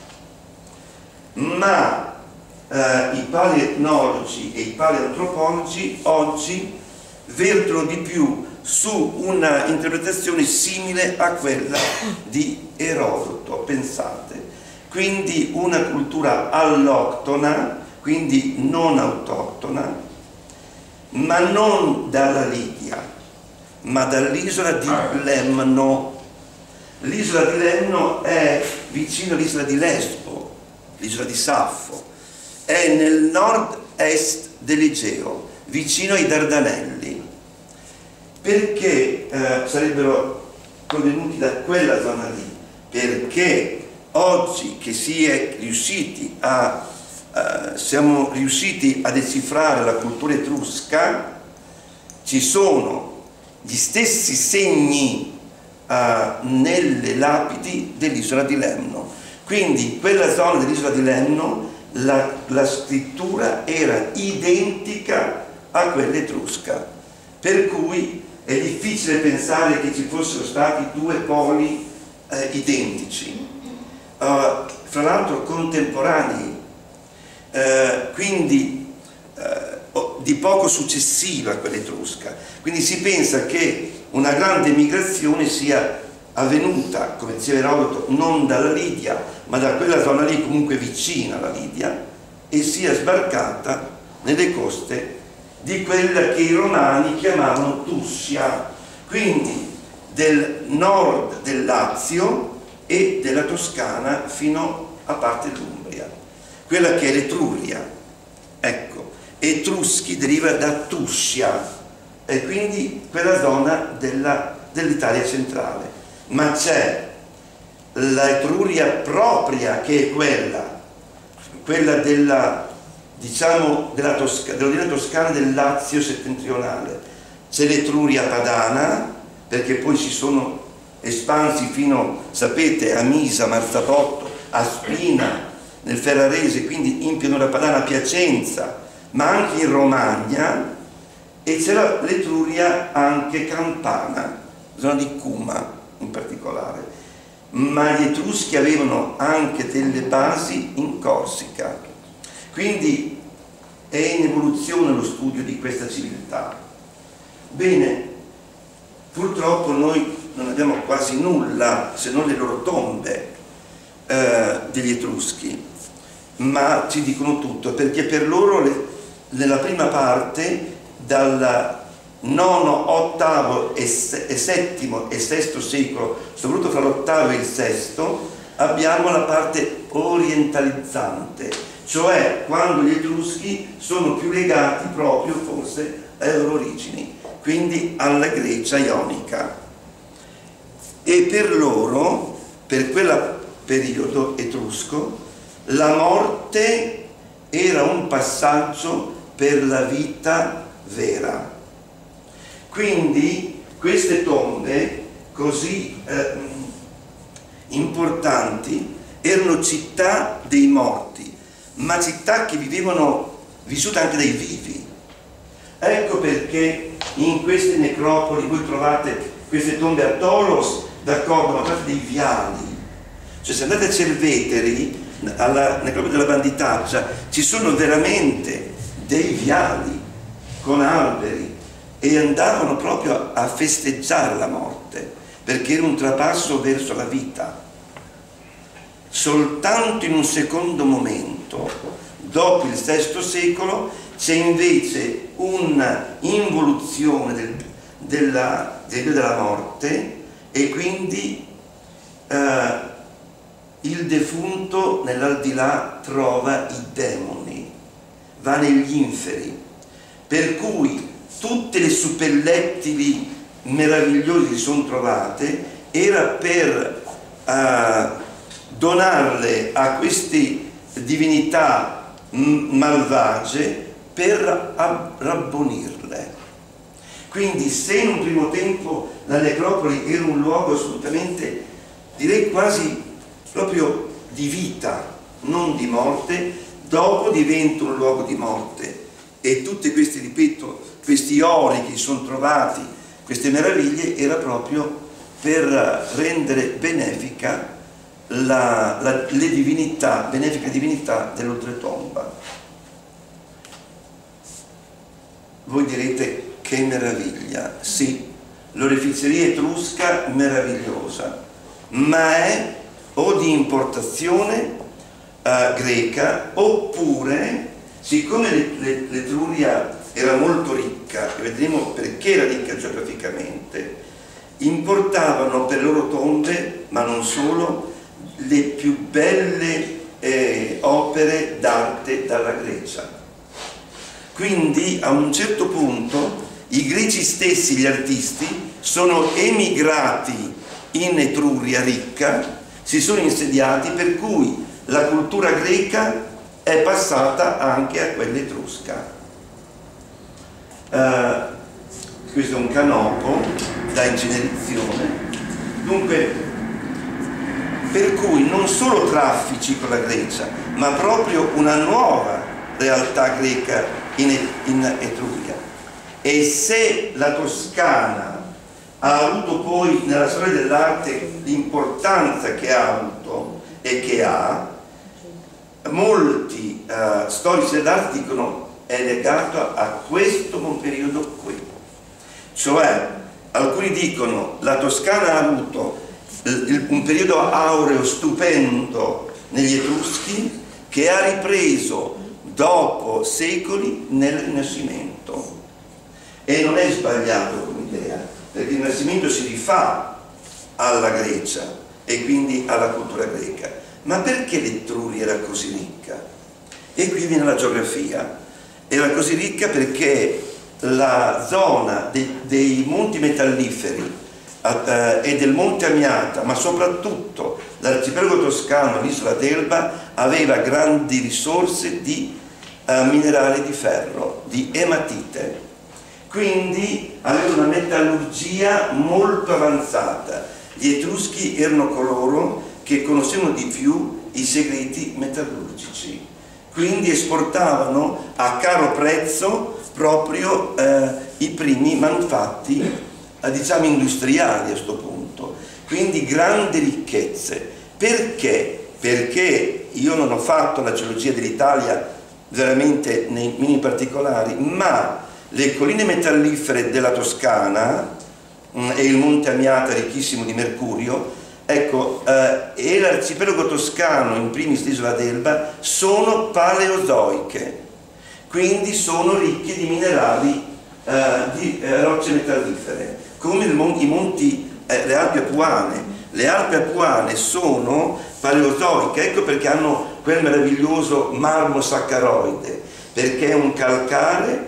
Ma Uh, i paleoetnologi e i paleoantropologi oggi vertono di più su una interpretazione simile a quella di Erodoto, pensate, quindi una cultura alloctona, quindi non autoctona, ma non dalla Lidia, ma dall'isola di Lemno. L'isola di Lemno è vicino all'isola di Lesbo, l'isola di Saffo. È nel nord-est dell'Egeo, vicino ai Dardanelli. Perché eh, sarebbero provenuti da quella zona lì? Perché oggi che si è riusciti a Uh, siamo riusciti a decifrare la cultura etrusca, ci sono gli stessi segni uh, nelle lapidi dell'isola di Lemno. Quindi in quella zona dell'isola di Lemno la, la scrittura era identica a quella etrusca, per cui è difficile pensare che ci fossero stati due poli uh, identici, uh, fra l'altro contemporanei. Uh, quindi uh, di poco successiva a quella etrusca. Quindi si pensa che una grande migrazione sia avvenuta, come diceva Erodoto, non dalla Lidia, ma da quella zona lì comunque vicina alla Lidia, e sia sbarcata nelle coste di quella che i romani chiamavano Tuscia, quindi del nord del Lazio e della Toscana fino a parte l'Umbria, quella che è l'Etruria. Ecco, Etruschi deriva da Tuscia, e quindi quella zona dell'Italia centrale. Ma c'è l'Etruria propria, che è quella, quella della, diciamo, della Tosca, dell'ordine toscana del Lazio settentrionale. C'è l'Etruria padana, perché poi si sono espansi fino, sapete, a Misa, Marzabotto, a Spina, nel Ferrarese, quindi in pianura padana, a Piacenza, ma anche in Romagna, e c'era l'Etruria anche campana, zona di Cuma in particolare. Ma gli Etruschi avevano anche delle basi in Corsica, quindi è in evoluzione lo studio di questa civiltà. Bene, purtroppo noi non abbiamo quasi nulla se non le loro tombe eh, degli Etruschi, ma ci dicono tutto, perché per loro le, nella prima parte, dal nono, ottavo e, se, e settimo e sesto secolo, soprattutto fra l'ottavo e il sesto, abbiamo la parte orientalizzante, cioè quando gli Etruschi sono più legati proprio forse alle loro origini, quindi alla Grecia ionica. E per loro, per quel periodo etrusco, la morte era un passaggio per la vita vera. Quindi queste tombe così eh, importanti erano città dei morti, ma città che vivevano, vissute anche dai vivi. Ecco perché in queste necropoli voi trovate queste tombe a Tolos, d'accordo, ma trovate dei viali. Cioè se andate a Cerveteri, alla necropoli della Banditaccia, ci sono veramente dei viali con alberi, e andavano proprio a festeggiare la morte, perché era un trapasso verso la vita. Soltanto in un secondo momento, dopo il sesto secolo, c'è invece un'involuzione del, della, della morte, e quindi eh, il defunto nell'aldilà trova i demoni, va negli inferi, per cui tutte le suppellettili meravigliose che si sono trovate era per uh, donarle a queste divinità malvagie per rabbonirle. Quindi se in un primo tempo la necropoli era un luogo assolutamente, direi quasi proprio di vita, non di morte, dopo diventa un luogo di morte, e tutti questi, ripeto, questi ori che si sono trovati, queste meraviglie, era proprio per rendere benefica la, la, le divinità, benefica divinità dell'oltretomba. Voi direte che meraviglia, sì, l'oreficeria etrusca meravigliosa, ma è o di importazione uh, greca, oppure, siccome l'Etruria era molto ricca, e vedremo perché era ricca geograficamente, importavano per le loro tombe, ma non solo, le più belle eh, opere d'arte dalla Grecia. Quindi a un certo punto I greci stessi, gli artisti, sono emigrati in Etruria ricca, si sono insediati, per cui la cultura greca è passata anche a quella etrusca. Uh, questo è un canopo da incenerizione. Dunque, per cui non solo traffici con la Grecia, ma proprio una nuova realtà greca in, in Etruria. E se la Toscana ha avuto poi nella storia dell'arte l'importanza che ha avuto e che ha, molti uh, storici dell'arte dicono è legato a questo periodo qui. Cioè, alcuni dicono la Toscana ha avuto il, un periodo aureo stupendo negli Etruschi che ha ripreso dopo secoli nel Rinascimento. E non è sbagliato come idea, perché il Rinascimento si rifà alla Grecia e quindi alla cultura greca. Ma perché l'Etruria era così ricca? E qui viene la geografia. Era così ricca perché la zona de, dei monti metalliferi eh, e del monte Amiata, ma soprattutto l'arcipelago toscano, l'isola d'Elba, aveva grandi risorse di eh, minerali di ferro, di ematite. Quindi aveva una metallurgia molto avanzata. Gli Etruschi erano coloro che conoscevano di più i segreti metallurgici, quindi esportavano a caro prezzo proprio eh, i primi manufatti eh, diciamo industriali a questo punto, quindi grandi ricchezze. Perché? Perché io non ho fatto la geologia dell'Italia veramente nei minimi particolari, ma le colline metallifere della Toscana mh, e il monte Amiata ricchissimo di mercurio, ecco, eh, e l'arcipelago toscano, in primis l'isola d'Elba, sono paleozoiche, quindi sono ricche di minerali, eh, di eh, rocce metallifere, come il mon i monti, eh, le Alpi Apuane. Le Alpi Apuane sono paleozoiche, ecco perché hanno quel meraviglioso marmo saccaroide, perché è un calcare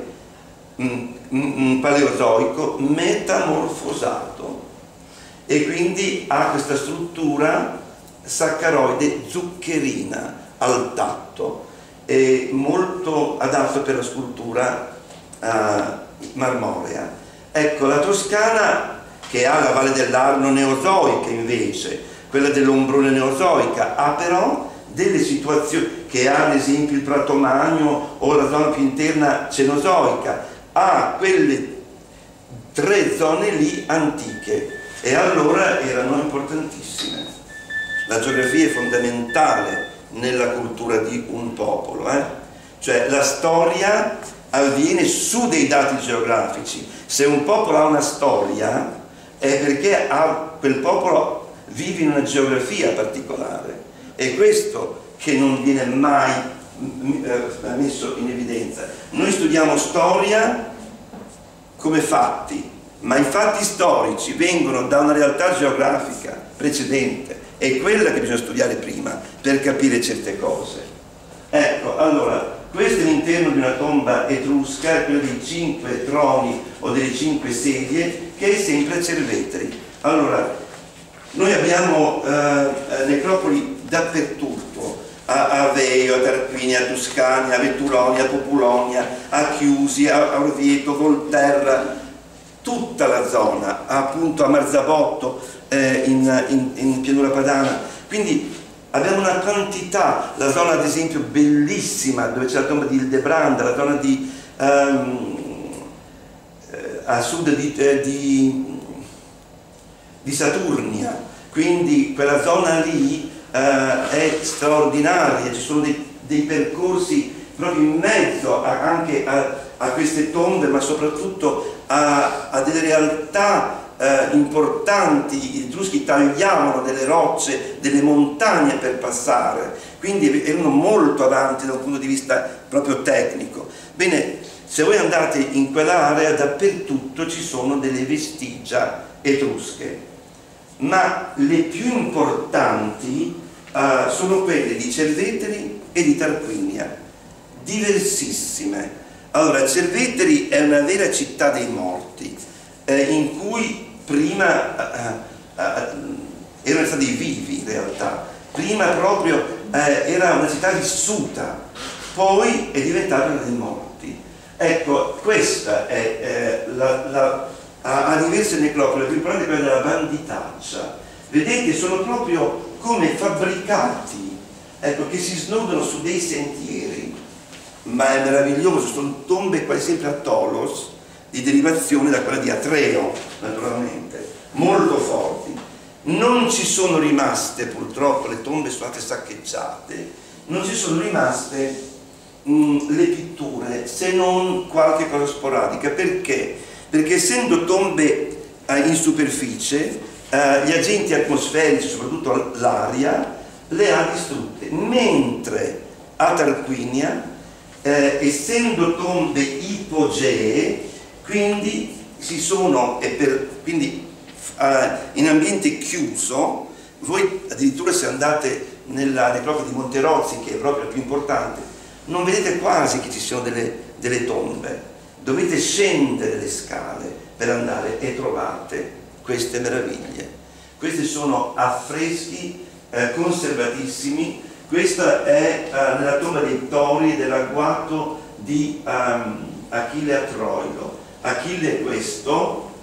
un paleozoico metamorfosato e quindi ha questa struttura saccaroide zuccherina al tatto e molto adatto per la scultura uh, marmorea. Ecco, la Toscana, che ha la Valle dell'Arno neozoica invece, quella dell'Ombrone neozoica, ha però delle situazioni che ha ad esempio il Prato Magno o la zona più interna cenozoica, ha quelle tre zone lì antiche e allora erano importantissime. La geografia è fondamentale nella cultura di un popolo, eh? Cioè la storia avviene su dei dati geografici. Se un popolo ha una storia è perché ha, quel popolo vive in una geografia particolare, è questo che non viene mai messo in evidenza. Noi studiamo storia come fatti, ma i fatti storici vengono da una realtà geografica precedente, è quella che bisogna studiare prima per capire certe cose. Ecco, allora, questo è l'interno di una tomba etrusca, quello dei cinque troni o delle cinque sedie, che è sempre a Cerveteri. Allora, noi abbiamo eh, necropoli dappertutto, a Aveio, a Tarquinia, a Tuscania, a Vettulonia, a Populonia, a Chiusi, a Orvieto, Volterra, tutta la zona, appunto a Marzabotto, eh, in, in, in pianura padana. Quindi abbiamo una quantità, la zona ad esempio bellissima dove c'è la tomba di Hildebranda, la zona di, um, a sud di, eh, di, di Saturnia, quindi quella zona lì Uh, è straordinaria, ci sono dei, dei percorsi proprio in mezzo a, anche a, a queste tombe, ma soprattutto a, a delle realtà uh, importanti. Gli Etruschi tagliavano delle rocce, delle montagne per passare, quindi erano molto avanti da un punto di vista proprio tecnico. Bene, se voi andate in quell'area, dappertutto ci sono delle vestigia etrusche, ma le più importanti uh, sono quelle di Cerveteri e di Tarquinia, diversissime. Allora, Cerveteri è una vera città dei morti, eh, in cui prima eh, eh, erano stati vivi in realtà, prima proprio eh, era una città vissuta, poi è diventata una dei morti. Ecco, questa è eh, la, la, a, a diverse necropoli, la più importante è quella della banditaccia. Vedete, sono proprio come fabbricati, ecco, che si snodano su dei sentieri, ma è meraviglioso, sono tombe quasi sempre a Tolos, di derivazione da quella di Atreo, naturalmente, molto forti. Non ci sono rimaste, purtroppo, le tombe sono state saccheggiate, non ci sono rimaste mh, le pitture, se non qualche cosa sporadica. Perché? Perché essendo tombe eh, in superficie, eh, gli agenti atmosferici, soprattutto l'aria, le ha distrutte, mentre a Tarquinia, eh, essendo tombe ipogee, quindi si sono, e per, quindi eh, in ambiente chiuso, voi addirittura se andate nella necropoli di Monterozzi, che è proprio la più importante, non vedete quasi che ci siano delle, delle tombe, dovete scendere le scale per andare e trovate queste meraviglie. Questi sono affreschi eh, conservatissimi. Questa è eh, nella tomba dei tori dell'agguato di um, Achille a Troilo. Achille è questo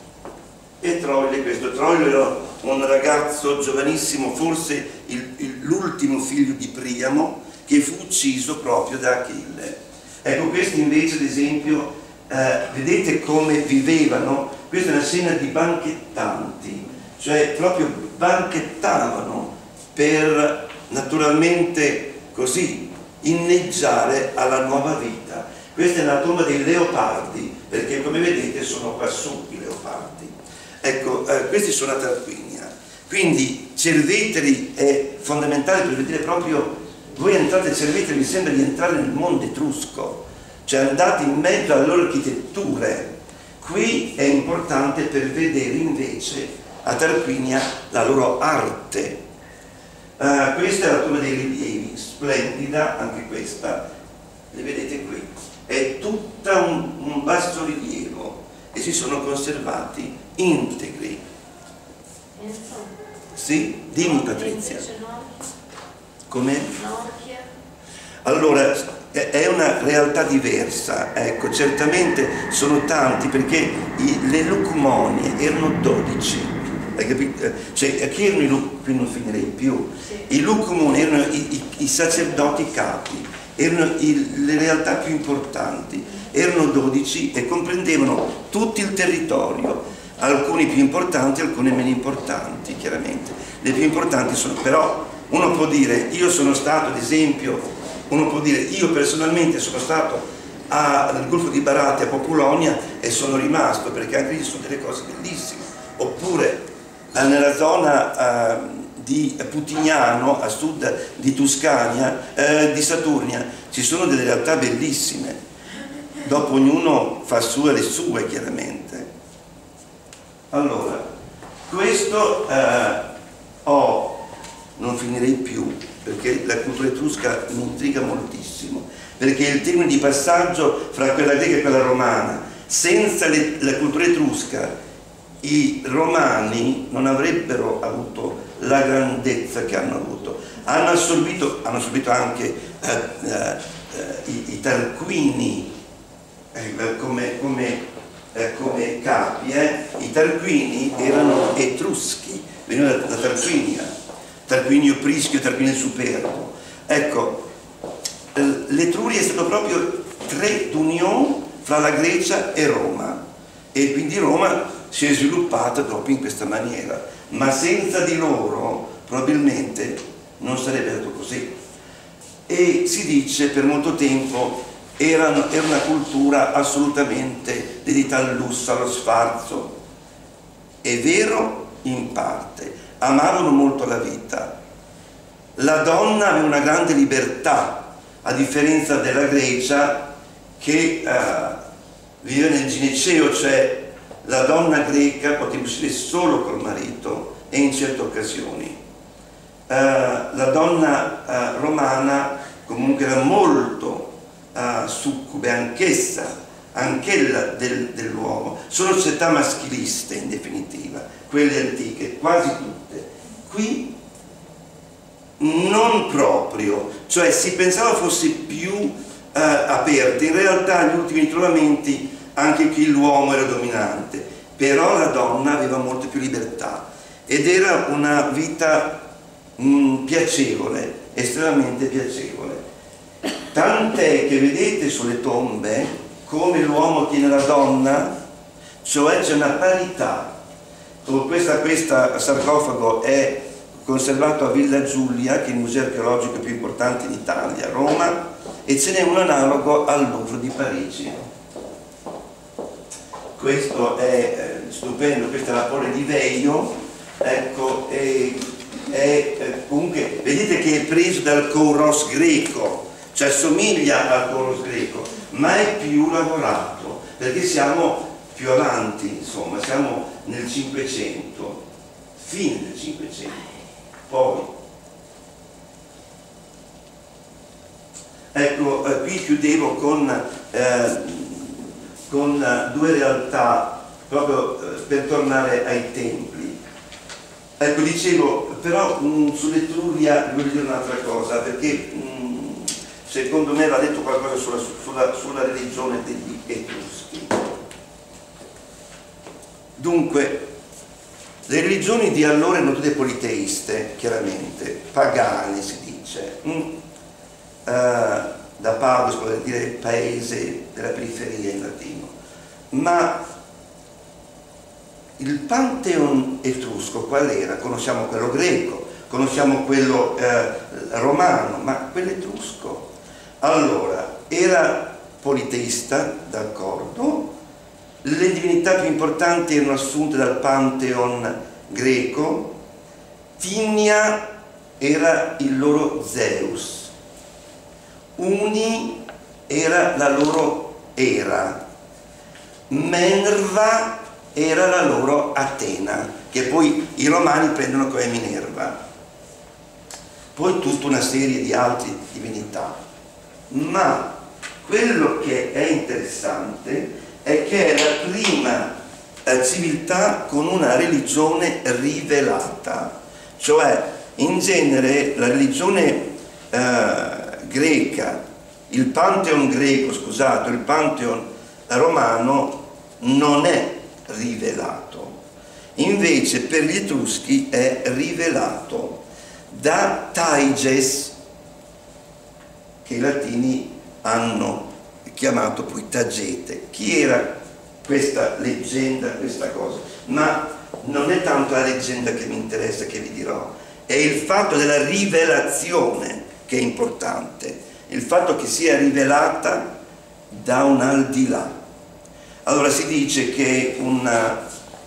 e Troilo è questo. Troilo era un ragazzo giovanissimo, forse l'ultimo figlio di Priamo, che fu ucciso proprio da Achille. Ecco, questi invece, ad esempio, eh, vedete come vivevano. Questa è una scena di banchettanti, cioè proprio banchettavano per naturalmente così inneggiare alla nuova vita. Questa è la tomba dei leopardi, perché come vedete sono qua su i leopardi. Ecco, eh, questi sono a Tarquinia. Quindi Cerveteri è fondamentale per vedere proprio, voi entrate a Cerveteri, vi sembra di entrare nel mondo etrusco, cioè andate in mezzo alle loro architetture. Qui è importante per vedere invece a Tarquinia la loro arte. Uh, questa è la tomba dei rilievi, splendida anche questa, le vedete qui, è tutta un, un basso rilievo e si sono conservati integri. Sì? Dimmi Patrizia. Come? Allora, è una realtà diversa, ecco, certamente sono tanti, perché i, le lucumonie erano dodici. Hai capito? Cioè, chi erano i lucumoni? Qui non finirei più. Sì. I lucumoni erano i, i, i sacerdoti capi, erano i, le realtà più importanti, erano dodici e comprendevano tutto il territorio, alcuni più importanti, alcuni meno importanti, chiaramente. Le più importanti sono, però uno può dire, io sono stato, ad esempio, uno può dire, io personalmente sono stato a, nel Golfo di Barate, a Populonia, e sono rimasto, perché anche lì sono delle cose bellissime. Oppure nella zona uh, di Putignano, a sud di Tuscania, uh, di Saturnia, ci sono delle realtà bellissime. Dopo ognuno fa sue le sue, chiaramente. Allora, questo uh, ho, non finirei più, perché la cultura etrusca mi intriga moltissimo, perché è il termine di passaggio fra quella greca e quella romana. Senza le, la cultura etrusca, i romani non avrebbero avuto la grandezza che hanno avuto. Hanno assorbito, hanno assorbito anche eh, eh, i, i Tarquini eh, come, come, eh, come capi. Eh. I Tarquini erano etruschi, venivano da, da Tarquinia, Tarquinio Prischio, Tarquinio Superbo. Ecco, l'Etruria è stato proprio trait d'union fra la Grecia e Roma, e quindi Roma si è sviluppata proprio in questa maniera, ma senza di loro probabilmente non sarebbe stato così. E si dice per molto tempo era, era una cultura assolutamente dedita al lusso, allo sfarzo. È vero in parte, amavano molto la vita. La donna aveva una grande libertà, a differenza della Grecia che eh, vive nel gineceo, cioè la donna greca poteva uscire solo col marito e in certe occasioni. Uh, la donna uh, romana comunque era molto uh, uh, succube, anch'essa, anch'ella del, dell'uomo. Sono società maschiliste in definitiva, quelle antiche, quasi tutte. Qui non proprio, cioè si pensava fosse più uh, aperta. In realtà negli ultimi ritrovamenti anche qui l'uomo era dominante, però la donna aveva molte più libertà ed era una vita mh, piacevole, estremamente piacevole. Tant'è che vedete sulle tombe come l'uomo tiene la donna, cioè c'è una parità. Questa, questa sarcofago è conservato a Villa Giulia, che è il museo archeologico più importante in Italia, Roma, e ce n'è un analogo al Louvre di Parigi. Questo è eh, stupendo, questa è la Pole di Veio, ecco, è, è, è, comunque vedete che è preso dal kouros greco, cioè assomiglia al kouros greco, ma è più lavorato, perché siamo più avanti, insomma, siamo nel Cinquecento, fine del Cinquecento. Poi, ecco, eh, qui chiudevo con, eh, con eh, due realtà, proprio eh, per tornare ai templi. Ecco, dicevo, però mh, sull'Etruria voglio dire un'altra cosa, perché mh, secondo me va detto qualcosa sulla, sulla, sulla religione degli Etruschi. Dunque, le religioni di allora erano tutte politeiste, chiaramente, pagane si dice. Mm. Uh, da Pavos vuol dire paese della periferia in latino. Ma il pantheon etrusco qual era? Conosciamo quello greco, conosciamo quello eh, romano, ma quello etrusco. Allora, era politeista, d'accordo. Le divinità più importanti erano assunte dal Pantheon greco. Timnia era il loro Zeus, Uni era la loro Era, Minerva era la loro Atena, che poi i romani prendono come Minerva. Poi tutta una serie di altre divinità. Ma quello che è interessante è che è la prima eh, civiltà con una religione rivelata, cioè in genere la religione eh, greca, il Pantheon greco, scusate, il Pantheon romano non è rivelato, invece per gli Etruschi è rivelato da Taiges, che i latini hanno chiamato poi Tagete. Chi era questa leggenda, questa cosa? Ma non è tanto la leggenda che mi interessa, che vi dirò, è il fatto della rivelazione che è importante, il fatto che sia rivelata da un al di là. Allora si dice che una,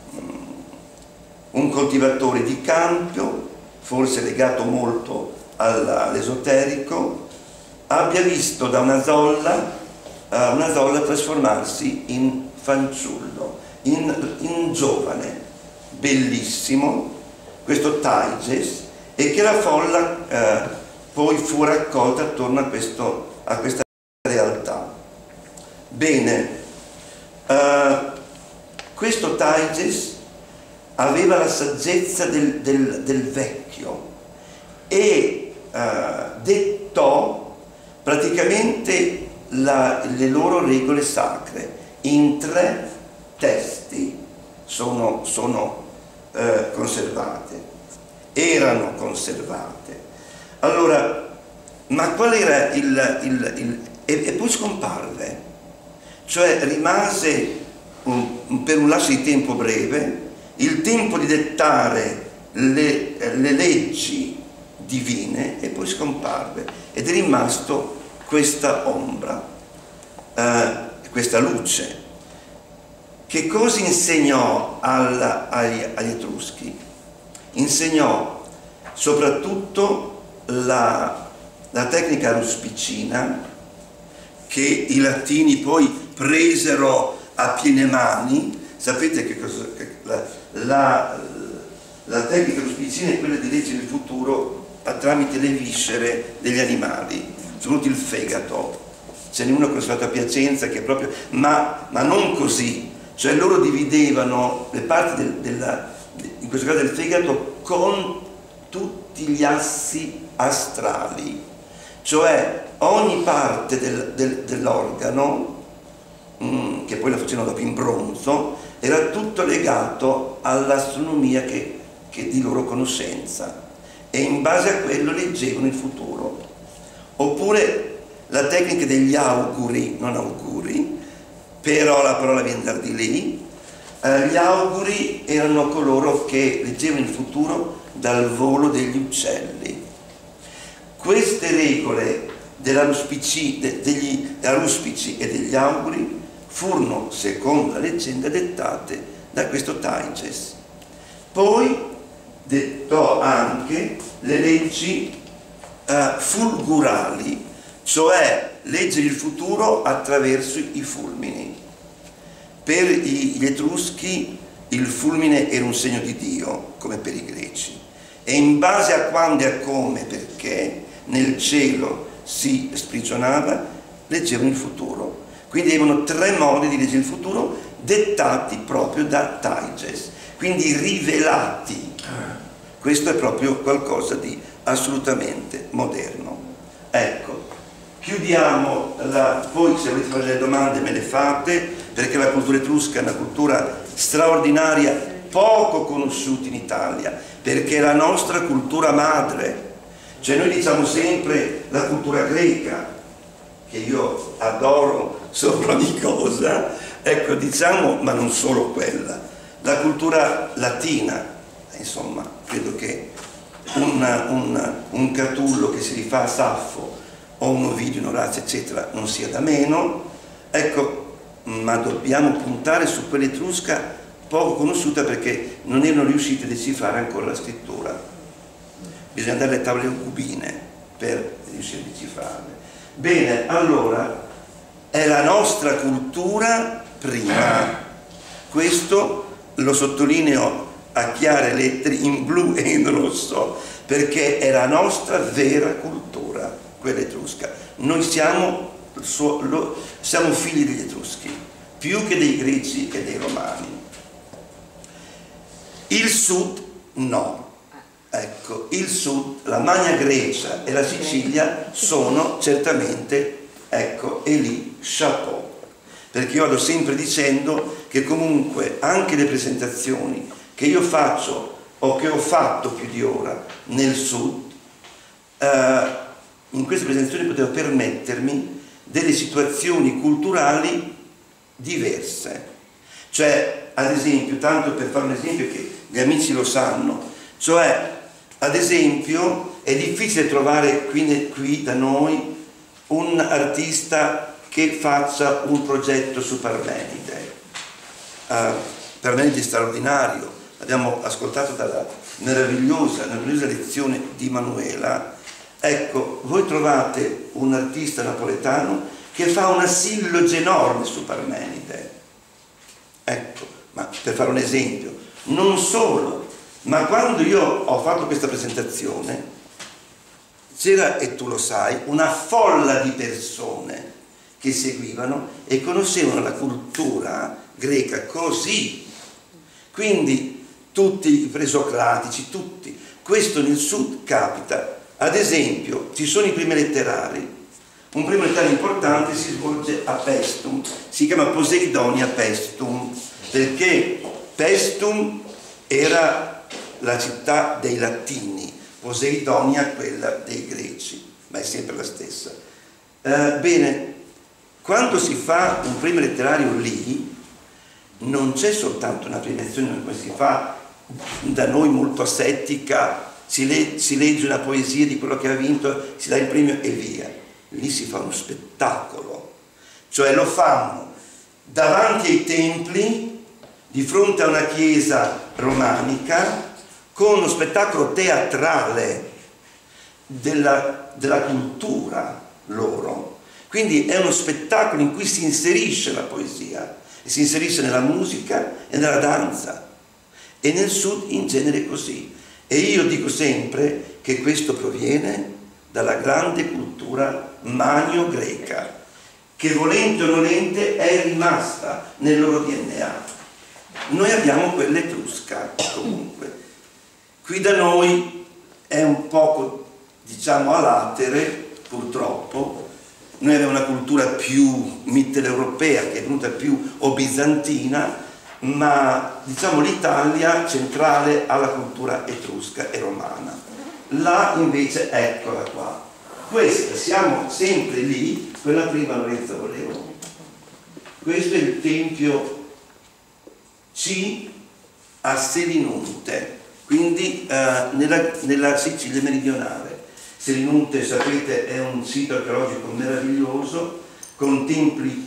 un coltivatore di Campio, forse legato molto all'esoterico, abbia visto da una zolla una zolla trasformarsi in fanciullo, in, in giovane, bellissimo, questo Taiges, e che la folla eh, poi fu raccolta attorno a, questo, a questa realtà. Bene, eh, questo Taiges aveva la saggezza del, del, del vecchio e eh, dettò praticamente La, le loro regole sacre in tre testi sono, sono eh, conservate, erano conservate. Allora, ma qual era il... il, il e, e poi scomparve, cioè rimase un, per un lasso di tempo breve il tempo di dettare le, le leggi divine e poi scomparve ed è rimasto questa ombra, eh, questa luce. Che cosa insegnò alla, agli, agli Etruschi? Insegnò soprattutto la, la tecnica ruspicina, che i latini poi presero a piene mani. Sapete che cosa, che la, la, la tecnica ruspicina è quella di leggere il futuro tramite le viscere degli animali, soprattutto il fegato. ce n'è uno che è stato a Piacenza che è proprio, ma, ma non così, cioè loro dividevano le parti del, della, in questo caso del fegato con tutti gli assi astrali, cioè ogni parte del, del, dell'organo, mm, che poi la facevano dopo in bronzo, era tutto legato all'astronomia che, che di loro conoscenza, e in base a quello leggevano il futuro. Oppure la tecnica degli auguri, non auguri, però la parola viene da di lì, eh, gli auguri erano coloro che leggevano il futuro dal volo degli uccelli. Queste regole dell'aruspici, de, degli aruspici e degli auguri furono, secondo la leggenda, dettate da questo Taiges. Poi dettò anche le leggi eh, fulgurali, cioè leggere il futuro attraverso i fulmini. Per gli Etruschi il fulmine era un segno di Dio, come per i Greci, e in base a quando e a come, perché nel cielo si sprigionava, leggevano il futuro. Quindi avevano tre modi di leggere il futuro dettati proprio da Taiges, quindi rivelati. Questo è proprio qualcosa di assolutamente moderno. Ecco, chiudiamo, la, poi se volete fare delle domande me le fate, perché la cultura etrusca è una cultura straordinaria, poco conosciuta in Italia, perché è la nostra cultura madre. Cioè noi diciamo sempre la cultura greca, che io adoro sopra ogni cosa, ecco, diciamo, ma non solo quella, la cultura latina, insomma, credo che una, una, un Catullo che si rifà a Saffo o un Ovidio, un Orazio, eccetera, non sia da meno, ecco, ma dobbiamo puntare su quella etrusca poco conosciuta perché non erano riusciti a decifrare ancora la scrittura. Bisogna dare le tavole cubine per riuscire a decifrarle. Bene, allora, è la nostra cultura prima. Questo lo sottolineo a chiare lettere in blu e in rosso, perché è la nostra vera cultura, quella etrusca. Noi siamo, siamo figli degli Etruschi, più che dei Greci e dei Romani. Il sud no. Ecco, il sud, la Magna Grecia e la Sicilia sono certamente, ecco, e lì chapeau, perché io vado sempre dicendo che comunque anche le presentazioni che io faccio o che ho fatto più di ora nel sud, eh, in queste presentazioni potevo permettermi delle situazioni culturali diverse. Cioè, ad esempio, tanto per fare un esempio che gli amici lo sanno, cioè ad esempio è difficile trovare qui, qui da noi un artista che faccia un progetto su Parmenide. Uh, Parmenide è straordinario, abbiamo ascoltato dalla meravigliosa, meravigliosa lezione di Manuela. Ecco, voi trovate un artista napoletano che fa una silloge enorme su Parmenide. Ecco, ma per fare un esempio, non solo, ma quando io ho fatto questa presentazione c'era, e tu lo sai, una folla di persone che seguivano e conoscevano la cultura greca così. Quindi tutti i presocratici, tutti. Questo nel sud capita. Ad esempio, ci sono i primi letterari. Un primo letterario importante si svolge a Pestum, si chiama Poseidonia Pestum, perché Pestum era la città dei Latini, Poseidonia quella dei Greci, ma è sempre la stessa. Eh, bene, quando si fa un premio letterario lì, non c'è soltanto una premiazione come si fa da noi molto asettica, si, le, si legge una poesia di quello che ha vinto, si dà il premio e via. Lì si fa uno spettacolo, cioè lo fanno davanti ai templi, di fronte a una chiesa romanica, con uno spettacolo teatrale della, della cultura loro. Quindi è uno spettacolo in cui si inserisce la poesia, e si inserisce nella musica e nella danza, e nel sud in genere così. E io dico sempre che questo proviene dalla grande cultura manio-greca, che volente o nolente è rimasta nel loro D N A. Noi abbiamo quella etrusca comunque. Qui da noi è un poco, diciamo, a latere, purtroppo. Noi abbiamo una cultura più mitteleuropea, che è venuta più o bizantina, ma diciamo l'Italia centrale ha la cultura etrusca e romana. Là invece, eccola qua. Questa, siamo sempre lì, quella prima Lorenzo volevo. Questo è il tempio C a Selinunte, quindi eh, nella, nella Sicilia meridionale. Selinunte, sapete, è un sito archeologico meraviglioso, con templi,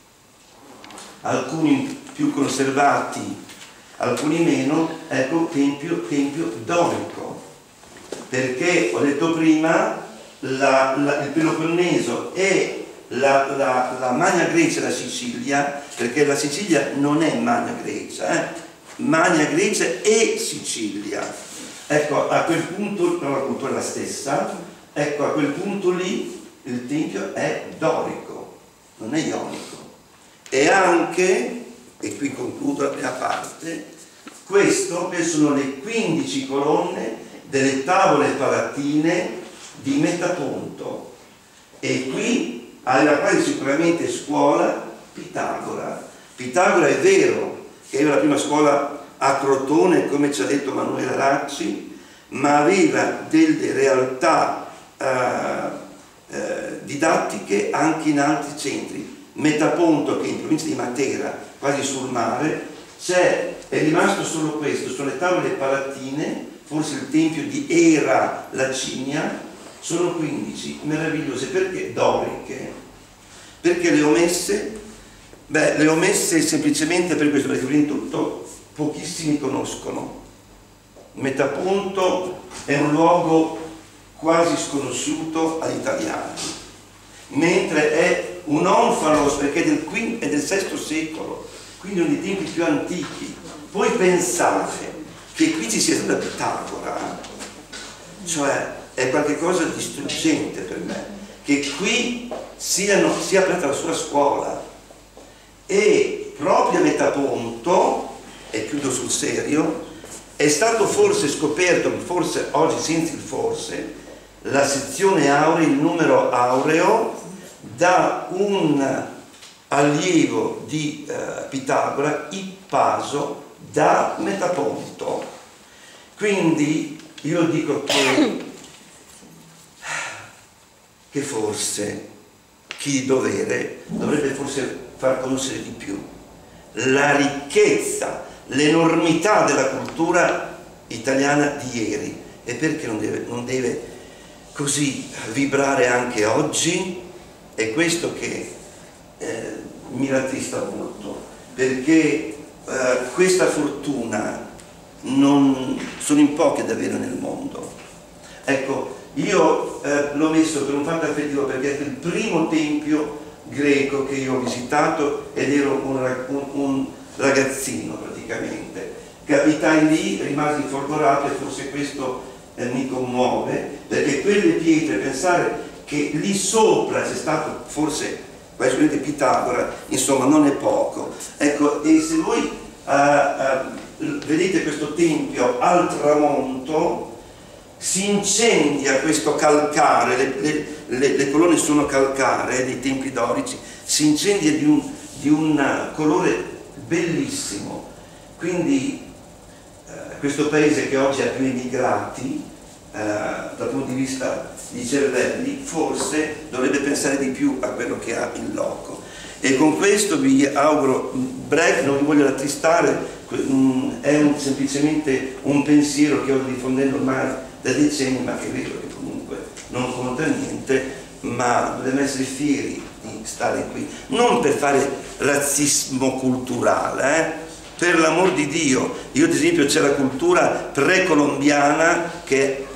alcuni più conservati, alcuni meno. Ecco, tempio, tempio dorico, perché ho detto prima, la, la, il Peloponneso e la, la, la Magna Grecia e la Sicilia, perché la Sicilia non è Magna Grecia, eh? Magna Grecia e Sicilia. Ecco, a quel punto, no, appunto è la stessa, ecco, a quel punto lì il tempio è dorico, non è ionico. E anche, e qui concludo la prima parte, questo, queste sono le quindici colonne delle tavole palatine di Metaponto, e qui aveva quasi sicuramente scuola Pitagora. Pitagora è vero che aveva la prima scuola a Crotone, come ci ha detto Manuela Racci, ma aveva delle realtà eh, eh, didattiche anche in altri centri. Metaponto, che è in provincia di Matera, quasi sul mare, c'è, è rimasto solo questo, sono le tavole palatine, forse il tempio di Era Lacinia. Sono quindici, meravigliose. Perché doriche? Perché le ho messe? Beh, le ho messe semplicemente per questo, perché prima di tutto pochissimi conoscono. Metaponto è un luogo quasi sconosciuto agli italiani, mentre è un onfalos, perché è del, quinto, è del sesto secolo, quindi uno dei tempi più antichi. Poi pensate che qui ci sia stata Pitagora, cioè è qualcosa di struggente per me, che qui siano, sia aperta la sua scuola, e proprio a Metaponto, e chiudo sul serio, è stato forse scoperto, forse oggi senza il forse, la sezione aurea, il numero aureo, da un allievo di eh, Pitagora, Ippaso, da Metaponto. Quindi io dico che che forse chi di dovere dovrebbe forse far conoscere di più la ricchezza, l'enormità della cultura italiana di ieri, e perché non deve, non deve così vibrare anche oggi. È questo che eh, mi rattrista molto, perché eh, questa fortuna non sono in pochi ad avere nel mondo. Ecco, io eh, l'ho messo per un fatto affettivo, perché è il primo tempio greco che io ho visitato ed ero un, un, un ragazzino praticamente. Capitai lì, rimasi folgorato, e forse questo eh, mi commuove, perché quelle pietre, pensare che lì sopra c'è stato forse quasi Pitagora, insomma non è poco. Ecco, e se voi uh, uh, vedete questo tempio al tramonto, si incendia questo calcare, le, le, le, le colonne sono calcaree dei templi dorici, si incendia di un, di un colore bellissimo. Quindi eh, questo paese, che oggi ha più immigrati eh, dal punto di vista di cervelli, forse dovrebbe pensare di più a quello che ha in loco. E con questo vi auguro break, non vi voglio rattristare, è un, semplicemente un pensiero che ho diffondendo ormai da decenni, ma che vedo che comunque non conta niente, ma dobbiamo essere fieri di stare qui, non per fare razzismo culturale, eh? Per l'amor di Dio. Io ad esempio c'è la cultura precolombiana che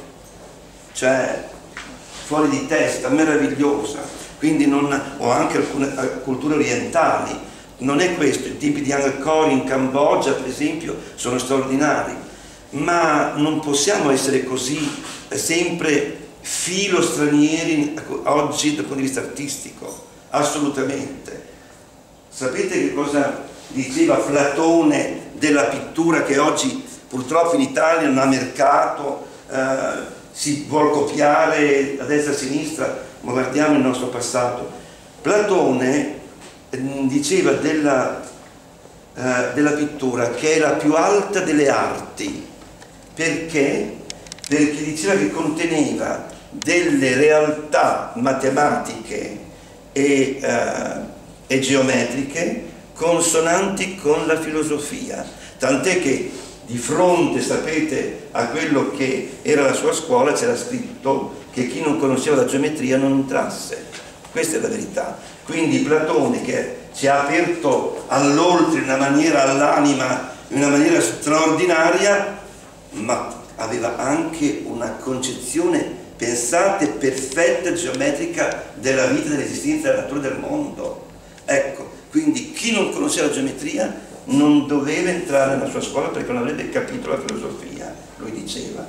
cioè fuori di testa, meravigliosa, quindi non, ho anche alcune culture orientali, non è questo, i tipi di Angkor in Cambogia per esempio sono straordinari, ma non possiamo essere così sempre filo stranieri oggi dal punto di vista artistico. assolutamente. Sapete che cosa diceva Platone della pittura che oggi purtroppo in Italia non ha mercato, eh, si vuol copiare a destra e a sinistra, ma guardiamo il nostro passato. Platone eh, diceva della, eh, della pittura che è la più alta delle arti. Perché? Perché diceva che conteneva delle realtà matematiche e, eh, e geometriche consonanti con la filosofia, tant'è che di fronte, sapete, a quello che era la sua scuola c'era scritto che chi non conosceva la geometria non entrasse. Questa è la verità. Quindi Platone, che ci ha aperto all'oltre in una maniera, all'anima in una maniera straordinaria, ma aveva anche una concezione, pensate, perfetta, geometrica della vita, dell'esistenza, della natura del mondo. Ecco, quindi chi non conosceva la geometria non doveva entrare nella sua scuola perché non avrebbe capito la filosofia, lui diceva,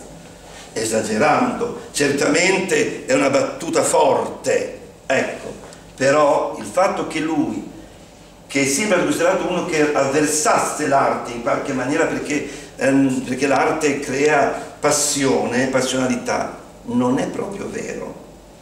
esagerando. Certamente è una battuta forte, ecco, però il fatto che lui, che sembra considerato uno che avversasse l'arte in qualche maniera perché, ehm, perché l'arte crea passione, passionalità, non è proprio vero.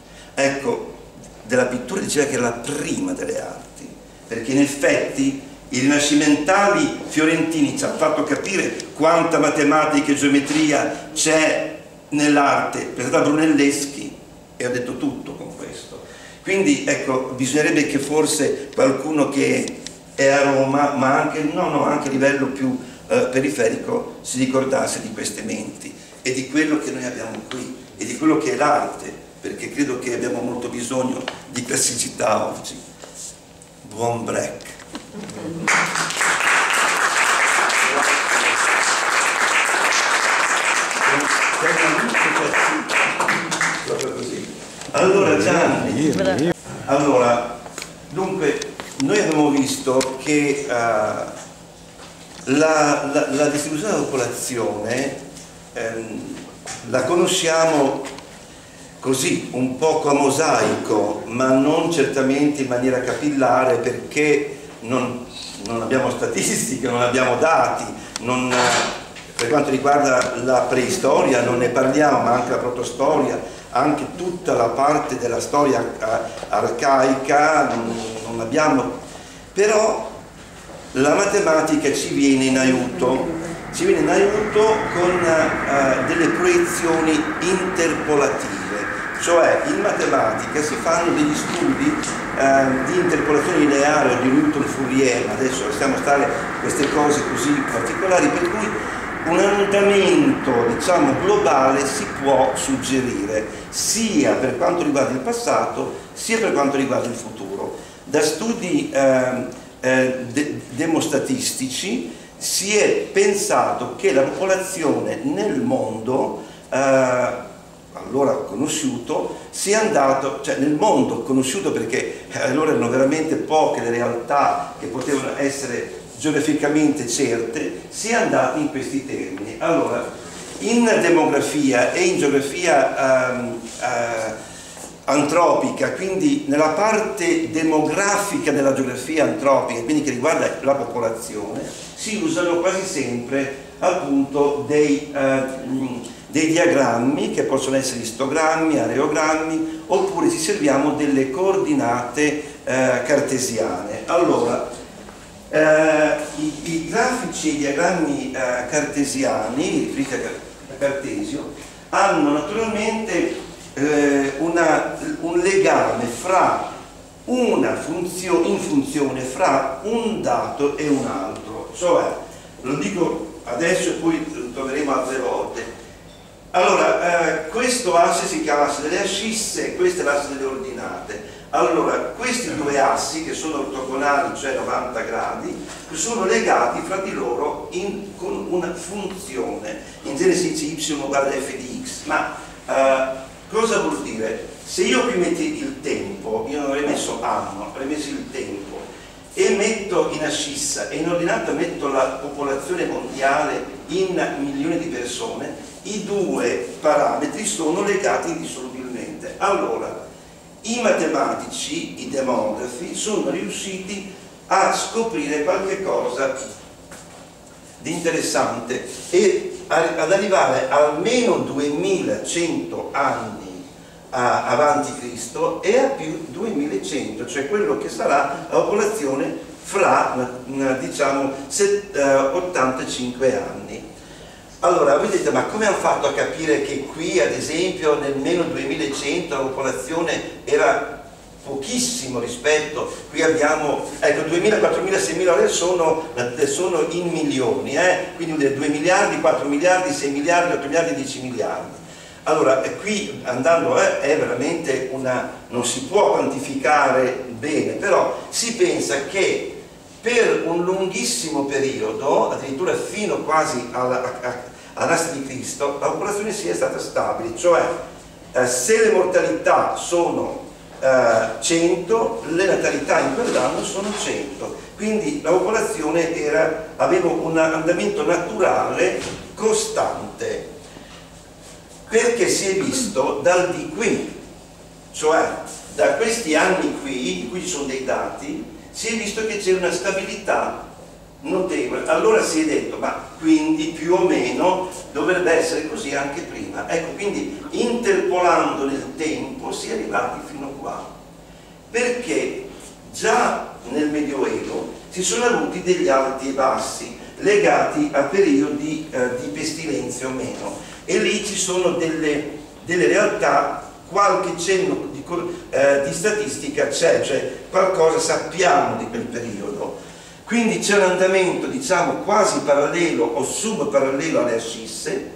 Ecco, della pittura diceva che era la prima delle arti, perché in effetti i rinascimentali fiorentini ci hanno fatto capire quanta matematica e geometria c'è nell'arte, pensate a Brunelleschi, e ha detto tutto con questo. Quindi ecco, bisognerebbe che forse qualcuno che è a Roma, ma anche, no, no, anche a livello più eh, periferico, si ricordasse di queste menti e di quello che noi abbiamo qui e di quello che è l'arte, perché credo che abbiamo molto bisogno di classicità oggi. Buon break. Allora Gianni, allora, dunque noi abbiamo visto che uh, la, la, la distribuzione della popolazione ehm, la conosciamo così, un poco a mosaico, ma non certamente in maniera capillare, perché non, non abbiamo statistiche, non abbiamo dati, non, per quanto riguarda la preistoria non ne parliamo, ma anche la protostoria, anche tutta la parte della storia arcaica non, non abbiamo, però la matematica ci viene in aiuto, ci viene in aiuto con uh, delle proiezioni interpolative, cioè in matematica si fanno degli studi uh, di interpolazione lineare o di Newton-Fourier, adesso stiamo a stare queste cose così particolari, per cui un andamento, diciamo, globale si può suggerire sia per quanto riguarda il passato sia per quanto riguarda il futuro. Da studi eh, eh, de demostatistici si è pensato che la popolazione nel mondo, eh, allora conosciuto, sia andato, cioè nel mondo conosciuto, perché allora erano veramente poche le realtà che potevano essere geograficamente certe, si è andati in questi termini. Allora, in demografia e in geografia um, uh, antropica, quindi nella parte demografica della geografia antropica, quindi che riguarda la popolazione, si usano quasi sempre appunto dei, uh, dei diagrammi che possono essere istogrammi, areogrammi, oppure ci serviamo delle coordinate uh, cartesiane. Allora, Uh, i, i grafici e i diagrammi uh, cartesiani, riferiti a, a Cartesio, hanno naturalmente uh, una, un legame fra una funzione, in funzione fra un dato e un altro, cioè, lo dico adesso e poi lo troveremo altre volte. Allora, uh, questo asse si chiama asse delle ascisse, questa è l'asse delle ordinate. Allora, questi due assi, che sono ortogonali, cioè novanta gradi, sono legati fra di loro in, con una funzione. In genere si dice y uguale a f di x, ma uh, cosa vuol dire? Se io qui metti il tempo, io non avrei messo anno, avrei messo il tempo, e metto in ascissa e in ordinata metto la popolazione mondiale in milioni di persone, i due parametri sono legati indissolubilmente. Allora, i matematici, i demografi, sono riusciti a scoprire qualche cosa di interessante e ad arrivare a almeno duemilacento anni a, avanti Cristo e a più duemilacento, cioè quello che sarà la popolazione fra, diciamo, ottantacinque anni. Allora, voi dite, ma come hanno fatto a capire che qui, ad esempio, nel meno duemilacento la popolazione era pochissimo rispetto, qui abbiamo, ecco, duemila, quattromila, seimila, ore sono, sono in milioni, eh? Quindi due miliardi, quattro miliardi, sei miliardi, otto miliardi, dieci miliardi. Allora, qui andando eh, è veramente una, non si può quantificare bene, però si pensa che per un lunghissimo periodo, addirittura fino quasi alla, alla nascita di Cristo, la popolazione sia stata stabile, cioè eh, se le mortalità sono eh, cento, le natalità in quell'anno sono cento, quindi la popolazione era, aveva un andamento naturale costante, perché si è visto dal di qui, cioè da questi anni qui, di cui ci sono dei dati, si è visto che c'è una stabilità notevole. Allora si è detto, ma quindi più o meno dovrebbe essere così anche prima. Ecco, quindi interpolando nel tempo si è arrivati fino qua. Perché già nel Medioevo si sono avuti degli alti e bassi legati a periodi eh, di pestilenze o meno. E lì ci sono delle, delle realtà, qualche cenno di, eh, di statistica c'è, cioè qualcosa sappiamo di quel periodo. Quindi c'è un andamento, diciamo, quasi parallelo o subparallelo alle ascisse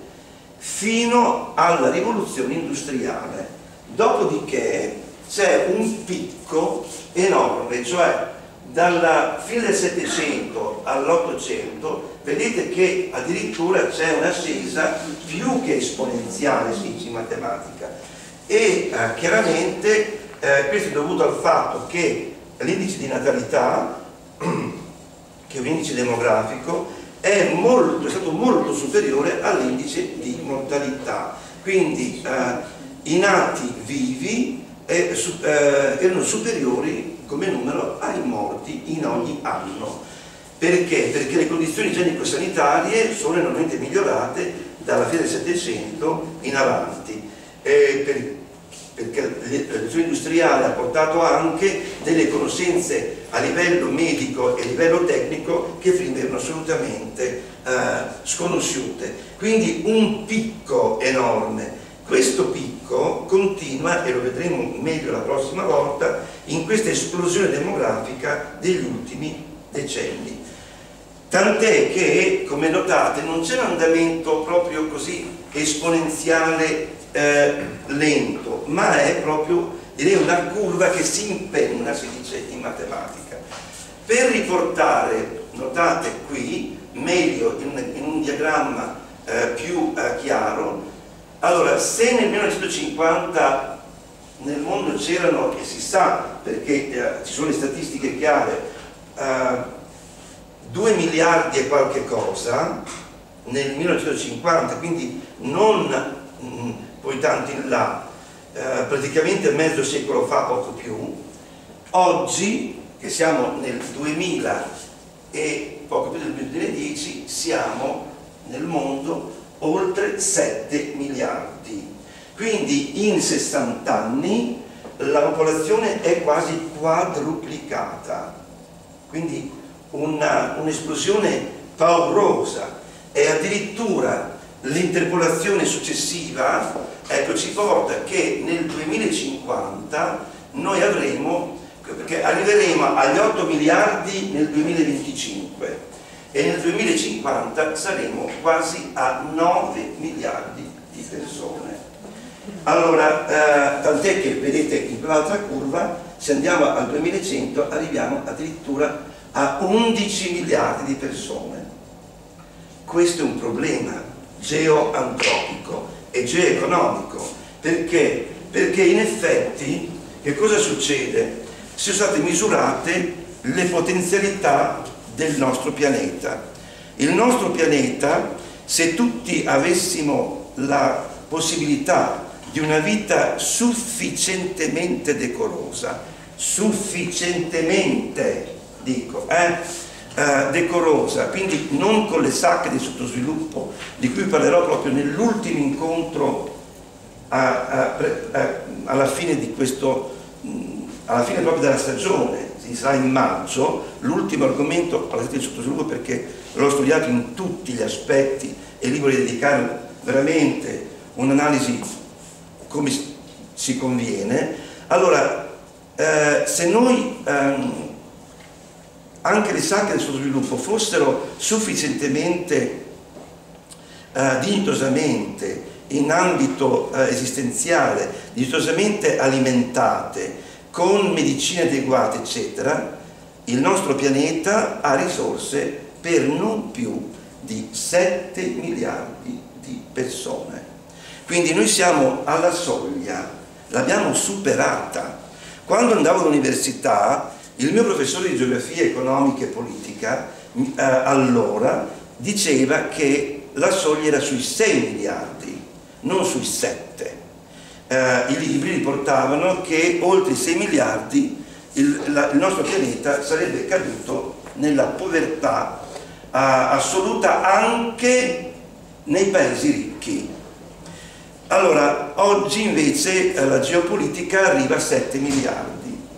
fino alla rivoluzione industriale. Dopodiché c'è un picco enorme, cioè dalla fine del Settecento all'Ottocento vedete che addirittura c'è un'ascesa più che esponenziale, si dice in matematica. E eh, chiaramente eh, questo è dovuto al fatto che l'indice di natalità, che è un indice demografico, è, molto, è stato molto superiore all'indice di mortalità. Quindi eh, i nati vivi eh, su, eh, erano superiori come numero ai morti in ogni anno. Perché? Perché le condizioni igienico-sanitarie sono enormemente migliorate dalla fine del Settecento in avanti. Eh, per, perché la rivoluzione industriale ha portato anche delle conoscenze a livello medico e a livello tecnico che prima erano assolutamente eh, sconosciute. Quindi un picco enorme. Questo picco continua, e lo vedremo meglio la prossima volta, in questa esplosione demografica degli ultimi decenni. Tant'è che, come notate, non c'è un andamento proprio così esponenziale eh, lento, ma è proprio, direi, una curva che si impenna, si dice in matematica. Per riportare, notate qui, meglio in, in un diagramma eh, più eh, chiaro, allora, se nel millenovecentocinquanta nel mondo c'erano, e si sa perché eh, ci sono le statistiche chiare, eh, due miliardi e qualche cosa nel millenovecentocinquanta, quindi non mh, poi tanto in là, eh, praticamente mezzo secolo fa, poco più. Oggi, che siamo nel duemila e poco più del duemiladieci, siamo nel mondo oltre sette miliardi. Quindi in sessanta anni la popolazione è quasi quadruplicata. Quindi un'esplosione paurosa, e addirittura l'interpolazione successiva, ecco, ci porta che nel duemilacinquanta noi avremo, perché arriveremo agli otto miliardi nel duemilaventicinque e nel duemilacinquanta saremo quasi a nove miliardi di persone. Allora, eh, tant'è che vedete in quell'altra curva, se andiamo al duemilacento arriviamo addirittura a undici miliardi di persone. Questo è un problema geoantropico e geoeconomico. Perché? Perché in effetti che cosa succede? Sono state misurate le potenzialità del nostro pianeta. Il nostro pianeta, se tutti avessimo la possibilità di una vita sufficientemente decorosa, sufficientemente, dico, eh? Uh, decorosa, quindi non con le sacche di sottosviluppo di cui parlerò proprio nell'ultimo incontro a, a, a, alla fine di questo, mh, alla fine proprio della stagione, si sarà in maggio, l'ultimo argomento alla sacca di sottosviluppo, perché l'ho studiato in tutti gli aspetti e lì vorrei dedicare veramente un'analisi come si conviene. Allora, eh, se noi ehm, anche le sacche del sottosviluppo fossero sufficientemente eh, dignitosamente in ambito eh, esistenziale, dignitosamente alimentate, con medicine adeguate, eccetera, il nostro pianeta ha risorse per non più di sette miliardi di persone. Quindi noi siamo alla soglia, l'abbiamo superata. Quando andavo all'università, il mio professore di geografia economica e politica eh, allora diceva che la soglia era sui sei miliardi, non sui sette. Eh, I libri riportavano che oltre i sei miliardi il, la, il nostro pianeta sarebbe caduto nella povertà eh, assoluta anche nei paesi ricchi. Allora, oggi invece eh, la geopolitica arriva a sette miliardi.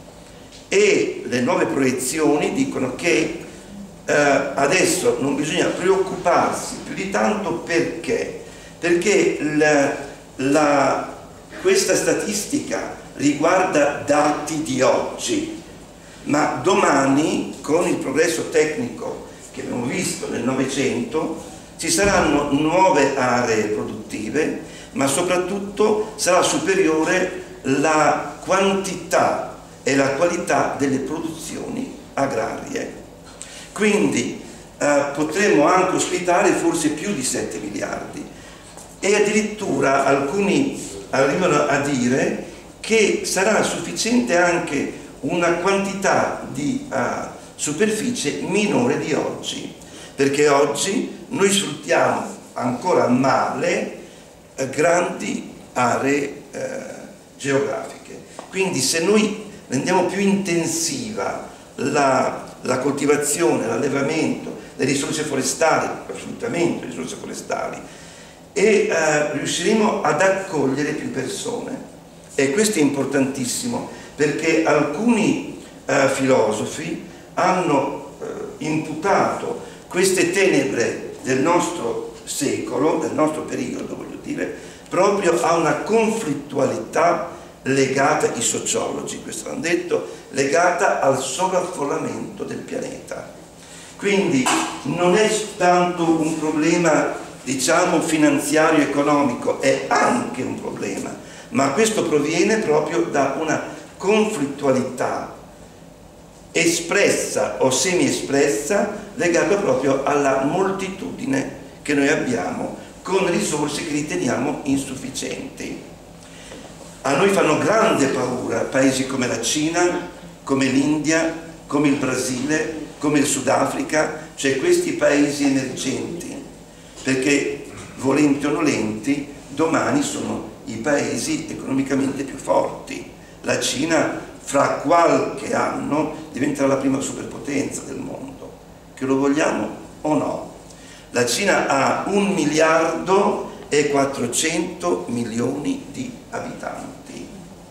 E le nuove proiezioni dicono che eh, adesso non bisogna preoccuparsi più di tanto. Perché? Perché la, la, questa statistica riguarda dati di oggi, ma domani, con il progresso tecnico che abbiamo visto nel Novecento, ci saranno nuove aree produttive, ma soprattutto sarà superiore la quantità e la qualità delle produzioni agrarie. Quindi eh, potremmo anche ospitare forse più di sette miliardi, e addirittura alcuni arrivano a dire che sarà sufficiente anche una quantità di uh, superficie minore di oggi, perché oggi noi sfruttiamo ancora male eh, grandi aree eh, geografiche. Quindi se noi rendiamo più intensiva la, la coltivazione, l'allevamento, le risorse forestali, assolutamente le risorse forestali, e eh, riusciremo ad accogliere più persone. E questo è importantissimo, perché alcuni eh, filosofi hanno eh, imputato queste tenebre del nostro secolo, del nostro periodo, voglio dire, proprio a una conflittualità legata, i sociologi questo hanno detto, legata al sovraffollamento del pianeta. Quindi non è tanto un problema, diciamo, finanziario economico, è anche un problema, ma questo proviene proprio da una conflittualità espressa o semi-espressa legata proprio alla moltitudine che noi abbiamo con risorse che riteniamo insufficienti. A noi fanno grande paura paesi come la Cina, come l'India, come il Brasile, come il Sudafrica, cioè questi paesi emergenti, perché volenti o nolenti domani sono i paesi economicamente più forti. La Cina fra qualche anno diventerà la prima superpotenza del mondo, che lo vogliamo o no. La Cina ha un miliardo e quattrocento milioni di abitanti,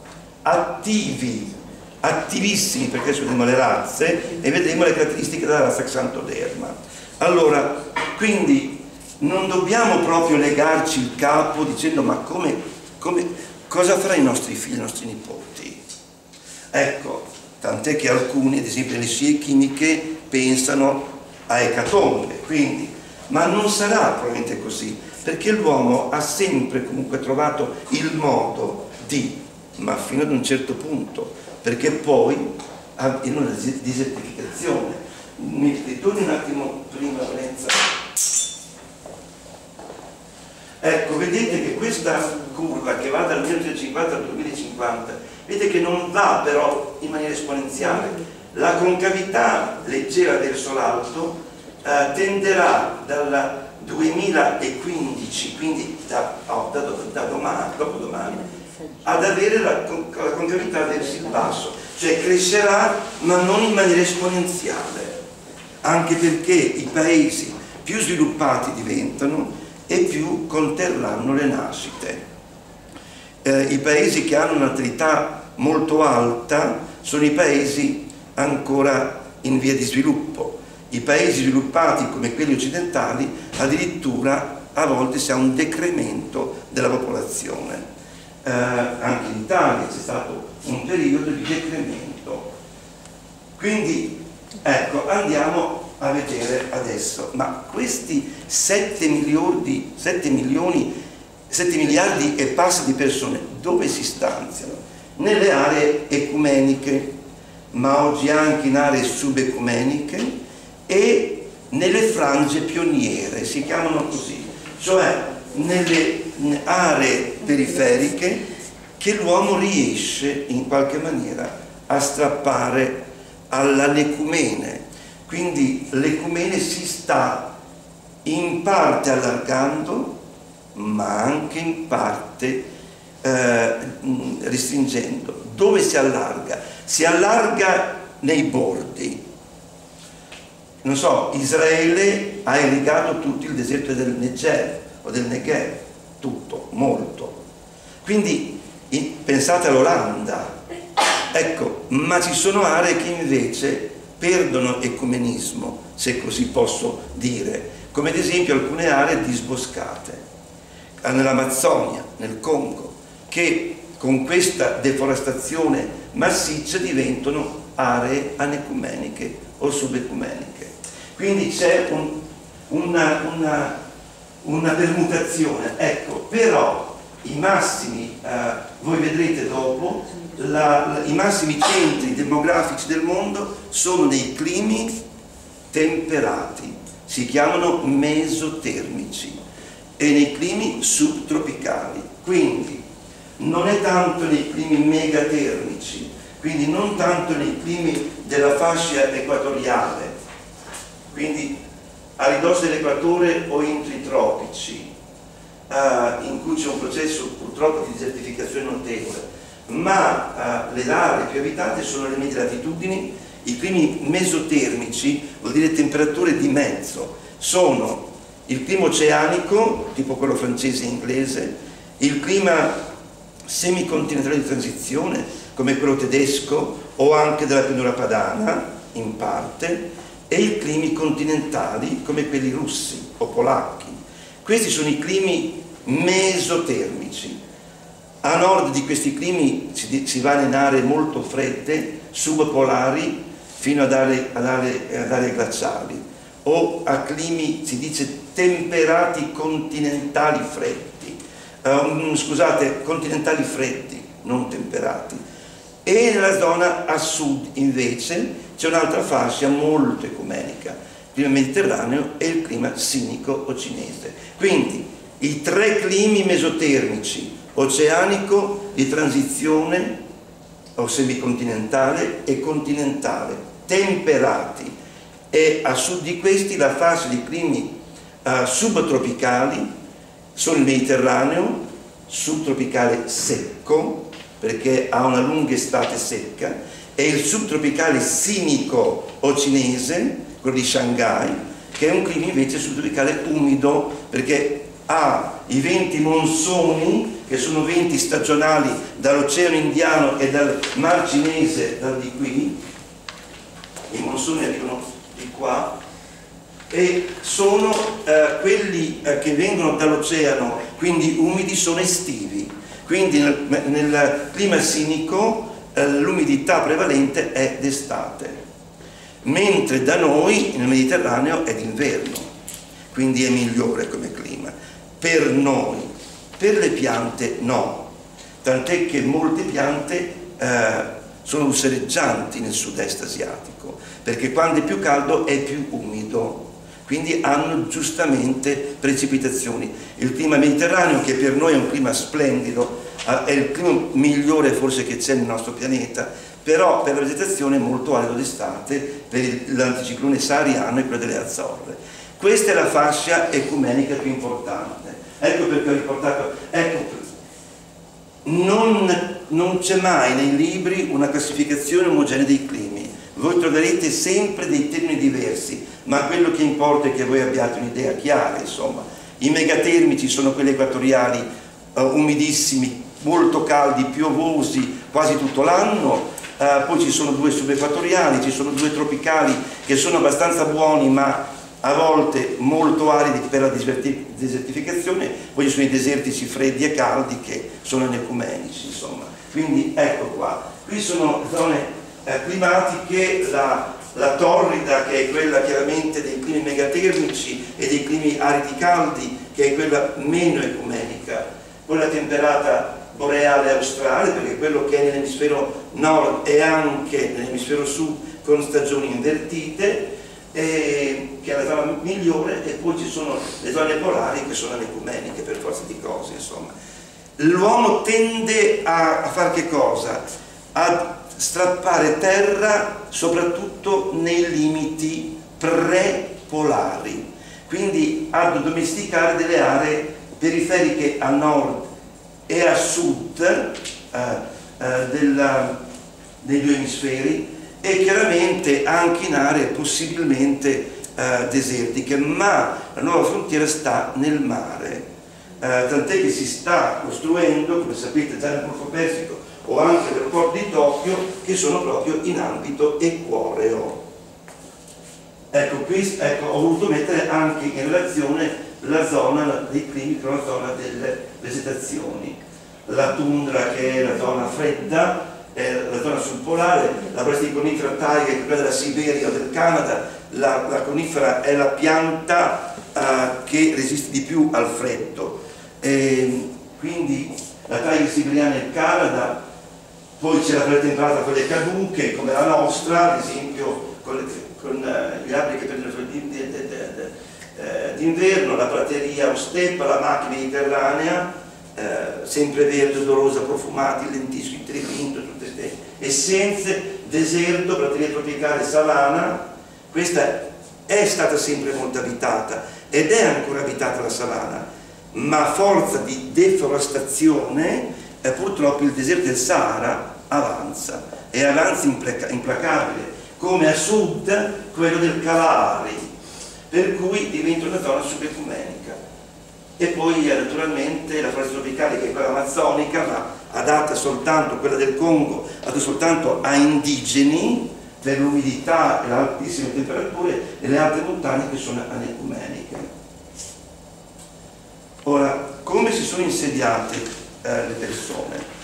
attivi, attivissimi, perché sono le razze, e vedremo le caratteristiche della razza Xanthoderma. Allora, quindi non dobbiamo proprio legarci il capo dicendo ma come, come, cosa faranno i nostri figli, i nostri nipoti? Ecco, tant'è che alcuni, ad esempio le scie chimiche, pensano a ecatombe, quindi, ma non sarà probabilmente così, perché l'uomo ha sempre comunque trovato il modo di, ma fino ad un certo punto, perché poi in una desertificazione. Mi ritorni un attimo prima, Lorenza. Ecco, vedete che questa curva che va dal millenovecentocinquanta al duemilacinquanta, vedete che non va però in maniera esponenziale. La concavità leggera verso l'alto eh, tenderà dalla duemilaquindici, quindi da, oh, da, da domani, dopodomani, ad avere la, la concavità verso il basso, cioè crescerà ma non in maniera esponenziale, anche perché i paesi più sviluppati diventano e più conterranno le nascite. Eh, I paesi che hanno una natalità molto alta sono i paesi ancora in via di sviluppo. I paesi sviluppati come quelli occidentali addirittura a volte si ha un decremento della popolazione. Eh, anche in Italia c'è stato un periodo di decremento. Quindi ecco, andiamo a vedere adesso, ma questi sette miliardi, sette milioni, sette miliardi e passa di persone dove si stanziano? Nelle aree ecumeniche, ma oggi anche in aree subecumeniche e nelle frange pioniere, si chiamano così, cioè nelle aree periferiche che l'uomo riesce in qualche maniera a strappare all'ecumene. Quindi l'ecumene si sta in parte allargando, ma anche in parte eh, restringendo. Dove si allarga? Si allarga nei bordi. Non so, Israele ha irrigato tutto il deserto del Negev o del Negev, tutto, molto. Quindi pensate all'Olanda, ecco, ma ci sono aree che invece perdono ecumenismo, se così posso dire, come ad esempio alcune aree disboscate, nell'Amazzonia, nel Congo, che con questa deforestazione massiccia diventano aree anecumeniche o subecumeniche. Quindi c'è un, una, una, una permutazione, ecco, però i massimi, eh, voi vedrete dopo, la, la, i massimi centri demografici del mondo sono nei climi temperati, si chiamano mesotermici, e nei climi subtropicali. Quindi non è tanto nei climi megatermici, quindi non tanto nei climi della fascia equatoriale, quindi a ridosso dell'equatore o entro i tropici, uh, in cui c'è un processo purtroppo di desertificazione notevole, ma uh, le aree più abitate sono le medie latitudini. I climi mesotermici, vuol dire temperature di mezzo, sono il clima oceanico, tipo quello francese e inglese, il clima semicontinentale di transizione, come quello tedesco o anche della pianura padana, in parte, e i climi continentali, come quelli russi o polacchi. Questi sono i climi mesotermici. A nord di questi climi si, si va in aree molto fredde, subpolari, fino ad aree, ad, aree, ad aree glaciali, o a climi, si dice, temperati continentali freddi, um, scusate, continentali freddi, non temperati. E nella zona a sud invece c'è un'altra fascia molto ecumenica, il clima mediterraneo e il clima sinico o cinese. Quindi i tre climi mesotermici, oceanico, di transizione o semicontinentale e continentale, temperati, e a sud di questi la fascia di climi uh, subtropicali sono il Mediterraneo, subtropicale secco, perché ha una lunga estate secca, e il subtropicale sinico o cinese, quello di Shanghai, che è un clima invece subtropicale umido, perché ha i venti monsoni, che sono venti stagionali dall'Oceano Indiano e dal Mar Cinese, da di qui. I monsoni arrivano di qua, e sono eh, quelli eh, che vengono dall'oceano, quindi umidi, sono estivi. Quindi nel, nel clima sinico eh, l'umidità prevalente è d'estate, mentre da noi nel Mediterraneo è d'inverno, quindi è migliore come clima. Per noi, per le piante no, tant'è che molte piante eh, sono russereggianti nel sud-est asiatico, perché quando è più caldo è più umido, quindi hanno giustamente precipitazioni. Il clima mediterraneo, che per noi è un clima splendido, è il clima migliore forse che c'è nel nostro pianeta, però per la vegetazione è molto arido d'estate, per l'anticiclone sahariano e quello delle Azzorre. Questa è la fascia ecumenica più importante. Ecco perché ho riportato, ecco, non, non c'è mai nei libri una classificazione omogenea dei climi. Voi troverete sempre dei termini diversi, ma quello che importa è che voi abbiate un'idea chiara, insomma. I megatermici sono quelli equatoriali, uh, umidissimi, molto caldi, piovosi quasi tutto l'anno. Uh, poi ci sono due subequatoriali, ci sono due tropicali che sono abbastanza buoni, ma a volte molto aridi per la desertificazione. Poi ci sono i desertici freddi e caldi che sono anecumenici, insomma. Quindi ecco qua, qui sono zone eh, climatiche, la, la torrida, che è quella chiaramente dei climi megatermici, e dei climi aridi caldi, che è quella meno ecumenica. Poi la temperata boreale australe, perché quello che è nell'emisfero nord è anche nell'emisfero sud con stagioni invertite, e che è la zona migliore. E poi ci sono le zone polari che sono anecumeniche per forza di cose, insomma. L'uomo tende a, a fare che cosa? A strappare terra soprattutto nei limiti prepolari, quindi a domesticare delle aree periferiche a nord e a sud eh, eh, della, dei due emisferi, e chiaramente anche in aree possibilmente eh, desertiche, ma la nuova frontiera sta nel mare, eh, tant'è che si sta costruendo, come sapete, già nel Golfo Persico o anche nel porto di Tokyo, che sono proprio in ambito equoreo. Ecco, qui ecco, ho voluto mettere anche in relazione la zona dei climi con la zona delle vegetazioni. La tundra, che è la zona fredda, è la zona subpolare, la foresta di conifera taiga, che è quella della Siberia o del Canada. La, la conifera è la pianta uh, che resiste di più al freddo. E quindi la taiga siberiana e il Canada. Poi c'è la foresta temperata, quelle caduche, come la nostra, ad esempio, con, le, con uh, gli alberi che prendono d'inverno, la prateria o steppa, la macchia mediterranea, eh, sempre verde, odorosa, profumati, lentischi, trepinto, tutte queste essenze, deserto, prateria tropicale, savana. Questa è stata sempre molto abitata ed è ancora abitata la savana, ma a forza di deforestazione eh, purtroppo il deserto del Sahara avanza, e avanza implacabile, come a sud quello del Kalahari, per cui diventa una zona subecumenica. E poi naturalmente la foresta tropicale, che è quella amazzonica, ma adatta soltanto, quella del Congo, adatta soltanto a indigeni per l'umidità e le altissime temperature, e le altre montagne che sono anecumeniche. Ora, come si sono insediate eh, le persone?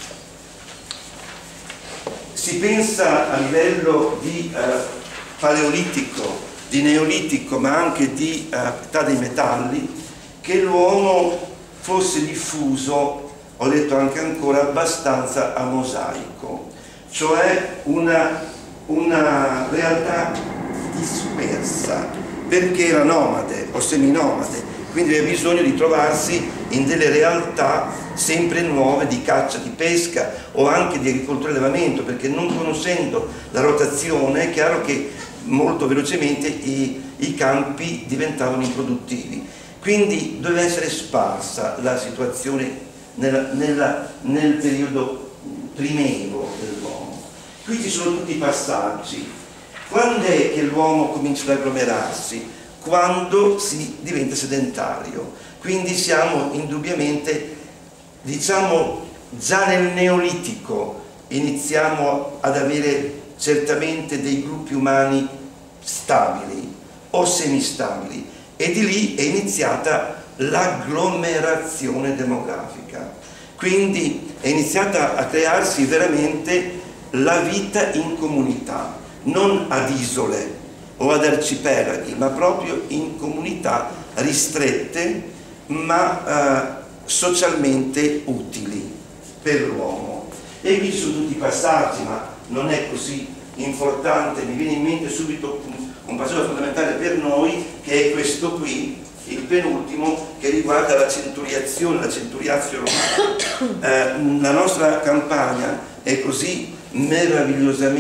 Si pensa a livello di eh, paleolitico, di neolitico, ma anche di eh, età dei metalli, che l'uomo fosse diffuso, ho detto anche ancora, abbastanza a mosaico, cioè una, una realtà dispersa, perché era nomade o seminomade, quindi aveva bisogno di trovarsi in delle realtà sempre nuove di caccia, di pesca o anche di agricoltura e allevamento, perché non conoscendo la rotazione è chiaro che molto velocemente i, i campi diventavano improduttivi. Quindi doveva essere sparsa la situazione nella, nella, nel periodo primevo dell'uomo. Qui ci sono tutti i passaggi. Quando è che l'uomo comincia ad agglomerarsi? Quando si diventa sedentario. Quindi siamo indubbiamente, diciamo, già nel Neolitico iniziamo ad avere certamente dei gruppi umani stabili o semistabili, e di lì è iniziata l'agglomerazione demografica. Quindi è iniziata a crearsi veramente la vita in comunità, non ad isole o ad arcipelaghi, ma proprio in comunità ristrette ma eh, socialmente utili per l'uomo. E qui ci sono tutti i passaggi, ma non è così importante. Mi viene in mente subito un, un passaggio fondamentale per noi, che è questo qui, il penultimo, che riguarda la centuriazione, la centuriazio romana. Eh, la nostra campagna è così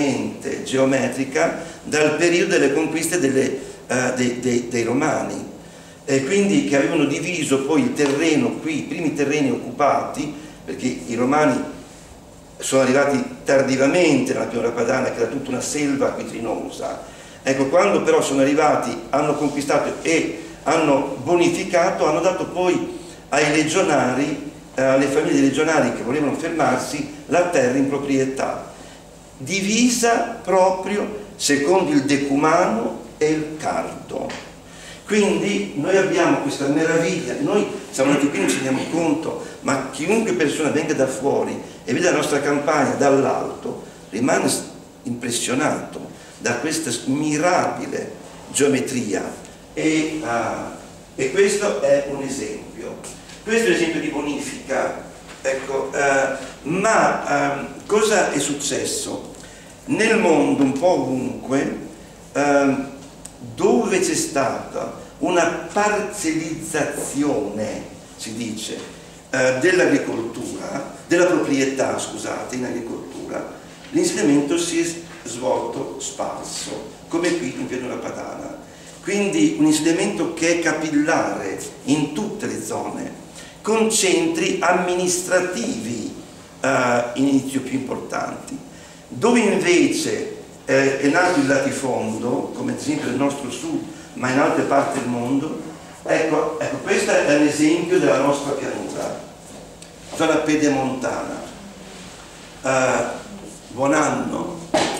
meravigliosamente geometrica dal periodo delle conquiste delle, eh, dei, dei, dei Romani. e quindi che avevano diviso poi il terreno qui, i primi terreni occupati, perché i romani sono arrivati tardivamente nella pianura padana, che era tutta una selva acquitrinosa. Ecco, quando però sono arrivati, hanno conquistato e hanno bonificato, hanno dato poi ai legionari, eh, alle famiglie legionari che volevano fermarsi, la terra in proprietà, divisa proprio secondo il decumano e il cardo. Quindi noi abbiamo questa meraviglia, noi siamo nati qui, non ci rendiamo conto, ma chiunque persona venga da fuori e vede la nostra campagna dall'alto rimane impressionato da questa mirabile geometria e, uh, e questo è un esempio. Questo è un esempio di bonifica. Ecco, uh, ma uh, cosa è successo? Nel mondo, un po' ovunque, uh, dove c'è stata una parcellizzazione, si dice, eh, dell'agricoltura, della proprietà, scusate, in agricoltura, l'insediamento si è svolto sparso, come qui in pianura padana. Quindi un insediamento che è capillare in tutte le zone, con centri amministrativi eh, in inizio più importanti. Dove invece eh, è nato il latifondo, come ad esempio nel nostro sud, ma in altre parti del mondo, ecco, ecco, questo è un esempio della nostra pianura, zona pedemontana. Uh, buon anno.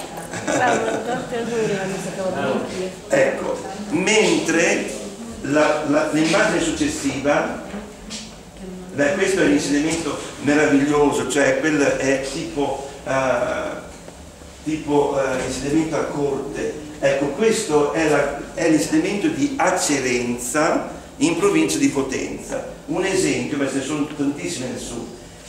Ecco, mentre l'immagine successiva, beh, questo è un insediamento meraviglioso, cioè quello è tipo, uh, tipo uh, insediamento a corte. Ecco, questo è l'insediamento di Acerenza in provincia di Potenza. Un esempio, ma ce ne sono tantissime nel sud,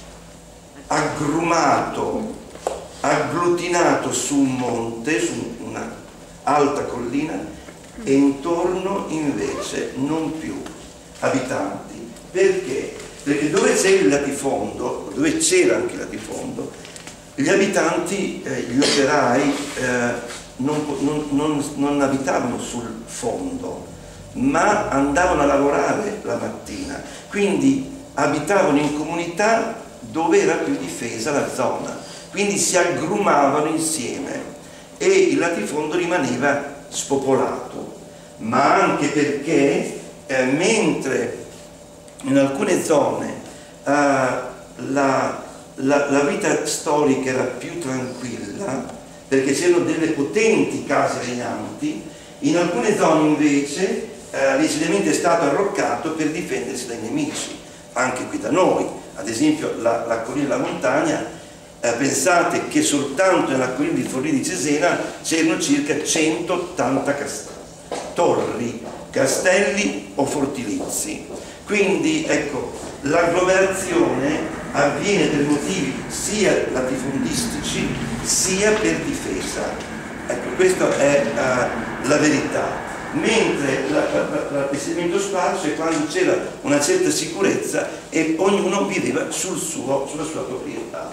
aggrumato, agglutinato su un monte, su una alta collina, e intorno invece non più abitanti. Perché? Perché dove c'è il latifondo, dove c'era anche il latifondo, gli abitanti, eh, gli operai, eh, non, non, non, non abitavano sul fondo, ma andavano a lavorare la mattina, quindi abitavano in comunità dove era più difesa la zona, quindi si aggrumavano insieme e il latifondo rimaneva spopolato, ma anche perché eh, mentre in alcune zone eh, la, la, la vita storica era più tranquilla, perché c'erano delle potenti case regnanti, in alcune zone invece eh, l'insediamento è stato arroccato per difendersi dai nemici, anche qui da noi. Ad esempio la, la collina della montagna, eh, pensate che soltanto nella collina di Forlì di Cesena c'erano circa centottanta castelli, torri, castelli o fortilizi. Quindi ecco, l'agglomerazione avviene per motivi sia latifondistici sia per difesa. Ecco, questa è uh, la verità. Mentre l'insediamento sparso è quando c'era una certa sicurezza e ognuno viveva sul suo, sulla sua proprietà.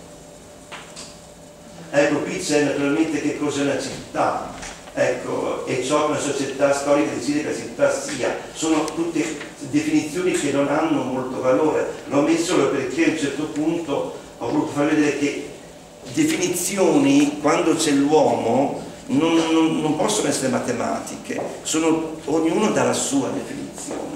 Ecco, qui c'è naturalmente che cos'è una città, ecco, e ciò che una società storica decide che la città sia. Sono tutte definizioni che non hanno molto valore. L'ho messo solo perché a un certo punto ho voluto far vedere che definizioni, quando c'è l'uomo, non, non, non possono essere matematiche, sono, ognuno dà la sua definizione.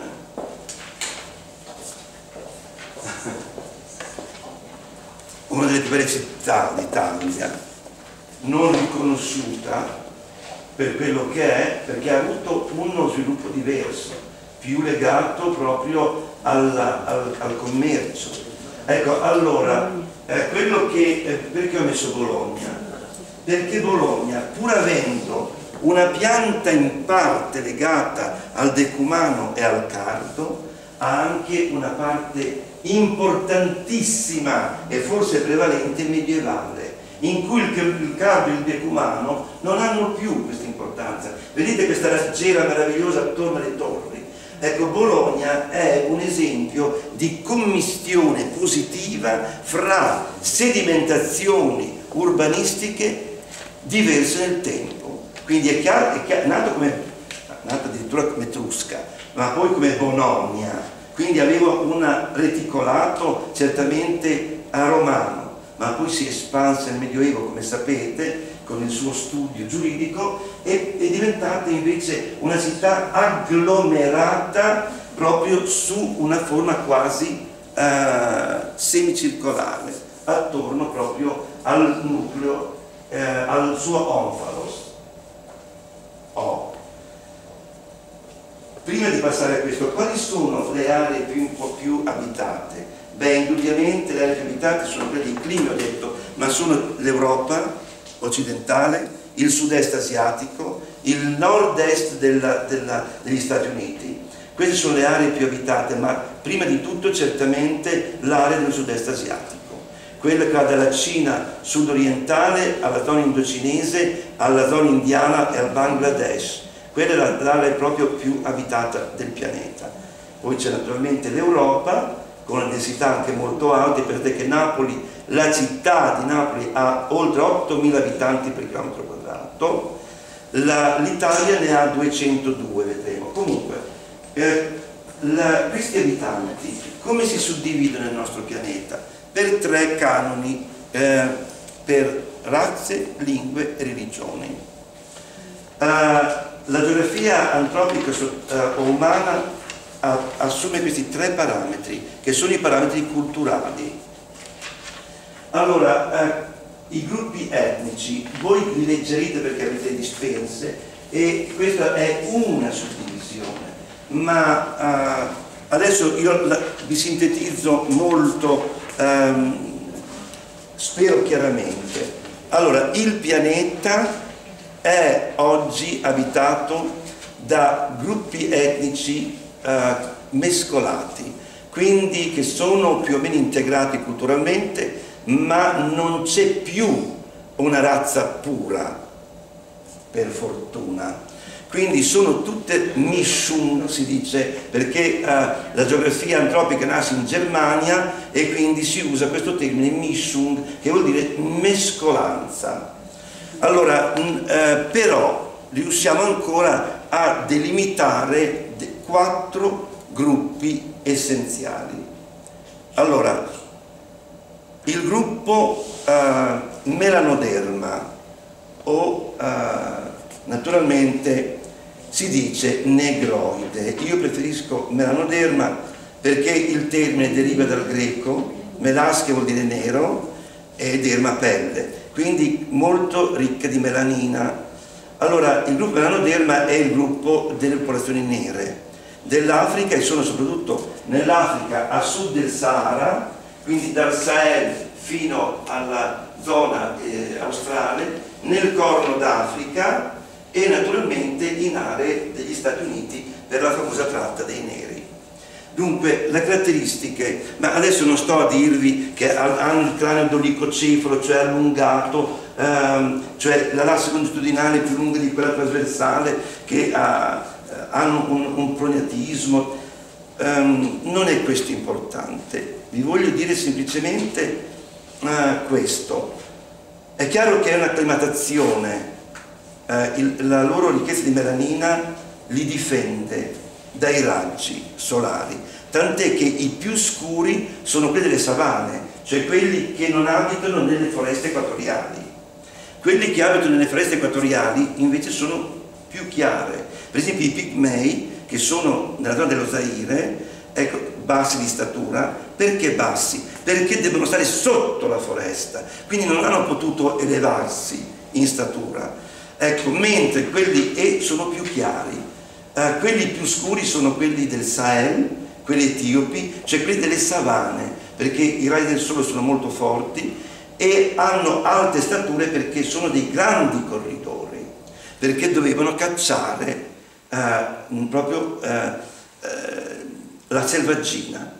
Una delle più belle città d'Italia, non riconosciuta per quello che è, perché ha avuto uno sviluppo diverso, più legato proprio alla, al, al commercio. Ecco, allora, eh, quello che, eh, perché ho messo Bologna? Perché Bologna, pur avendo una pianta in parte legata al decumano e al cardo, ha anche una parte importantissima e forse prevalente medievale, in cui il cardo e il decumano non hanno più questa importanza. Vedete questa raggiera meravigliosa attorno alle torri? Ecco, Bologna è un esempio di commistione positiva fra sedimentazioni urbanistiche diverse nel tempo. Quindi è chiaro, è chiaro, nato come, nato addirittura come Etrusca, ma poi come Bononia, quindi aveva un reticolato certamente romano, ma poi si espanse nel Medioevo, come sapete, con il suo studio giuridico, e è diventata invece una città agglomerata proprio su una forma quasi eh, semicircolare, attorno proprio al nucleo, eh, al suo onfalos. Oh. Prima di passare a questo, quali sono le aree più, un po' più abitate? Beh, indubbiamente le aree più abitate sono quelle di clima, ho detto, ma sono l'Europa occidentale, il sud-est asiatico, il nord-est della, della, degli Stati Uniti. Queste sono le aree più abitate, ma prima di tutto certamente l'area del sud-est asiatico, quella che va dalla Cina sud-orientale alla zona indocinese, alla zona indiana e al Bangladesh. Quella è l'area proprio più abitata del pianeta. Poi c'è naturalmente l'Europa, con una densità anche molto alta, perché Napoli, la città di Napoli ha oltre ottomila abitanti per chilometro quadrato, l'Italia ne ha duecentodue, vedremo. Comunque, eh, la, questi abitanti come si suddividono nel nostro pianeta? Per tre canoni, eh, per razze, lingue e religioni. Uh, la geografia antropica uh, o umana uh, assume questi tre parametri, che sono i parametri culturali. Allora, uh, i gruppi etnici, voi li leggerete perché avete dispense, e questa è una suddivisione, ma uh, adesso io la, vi sintetizzo molto, um, spero chiaramente. Allora, il pianeta è oggi abitato da gruppi etnici uh, mescolati, quindi che sono più o meno integrati culturalmente, ma non c'è più una razza pura, per fortuna. Quindi sono tutte Mischung, si dice, perché uh, la geografia antropica nasce in Germania e quindi si usa questo termine Mischung, che vuol dire mescolanza. Allora, mh, eh, però riusciamo ancora a delimitare quattro gruppi essenziali. Allora, il gruppo eh, melanoderma, o eh, naturalmente si dice negroide. Io preferisco melanoderma perché il termine deriva dal greco, melas che vuol dire nero e derma pelle, quindi molto ricca di melanina. Allora, il gruppo melanoderma è il gruppo delle popolazioni nere dell'Africa, e sono soprattutto nell'Africa a sud del Sahara, quindi dal Sahel fino alla zona eh, australe, nel Corno d'Africa e naturalmente in aree degli Stati Uniti per la famosa tratta dei neri. Dunque, le caratteristiche, ma adesso non sto a dirvi che hanno il cranio dolicocefalo, cioè allungato, ehm, cioè la lassa longitudinale più lunga di quella trasversale, che ha, hanno un, un prognatismo. Um, non è questo importante, vi voglio dire semplicemente uh, questo. È chiaro che è un'acclimatazione, uh, il, la loro ricchezza di melanina li difende dai raggi solari, tant'è che i più scuri sono quelli delle savane, cioè quelli che non abitano nelle foreste equatoriali. Quelli che abitano nelle foreste equatoriali invece sono più chiare, per esempio i pigmei, che sono nella zona dello Zaire, ecco, bassi di statura. Perché bassi? Perché devono stare sotto la foresta, quindi non hanno potuto elevarsi in statura, ecco, mentre quelli e sono più chiari. Uh, quelli più scuri sono quelli del Sahel, quelli etiopi, cioè quelli delle savane, perché i raggi del sole sono molto forti e hanno alte stature perché sono dei grandi corridori, perché dovevano cacciare uh, proprio uh, uh, la selvaggina,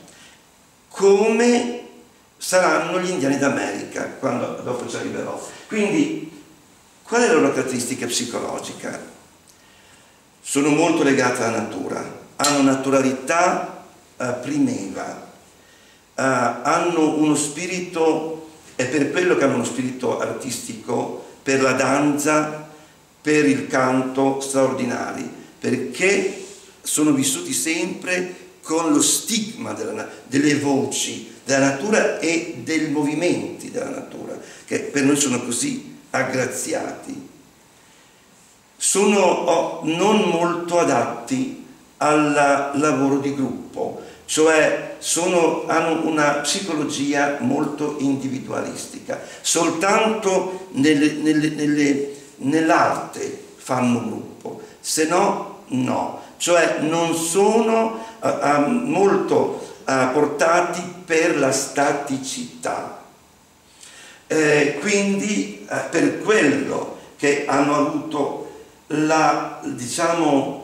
come saranno gli indiani d'America, quando dopo ci arriverò. Quindi, qual è la loro caratteristica psicologica? Sono molto legate alla natura, hanno naturalità eh, primeva, eh, hanno uno spirito, è per quello che hanno uno spirito artistico, per la danza, per il canto straordinari, perché sono vissuti sempre con lo stigma della, delle voci della natura e dei movimenti della natura, che per noi sono così aggraziati. Sono oh, non molto adatti al lavoro di gruppo, cioè sono, hanno una psicologia molto individualistica, soltanto nelle, nelle, nelle, nell'arte fanno gruppo, se no no, cioè non sono uh, uh, molto uh, portati per la staticità, eh, quindi uh, per quello che hanno avuto la, diciamo,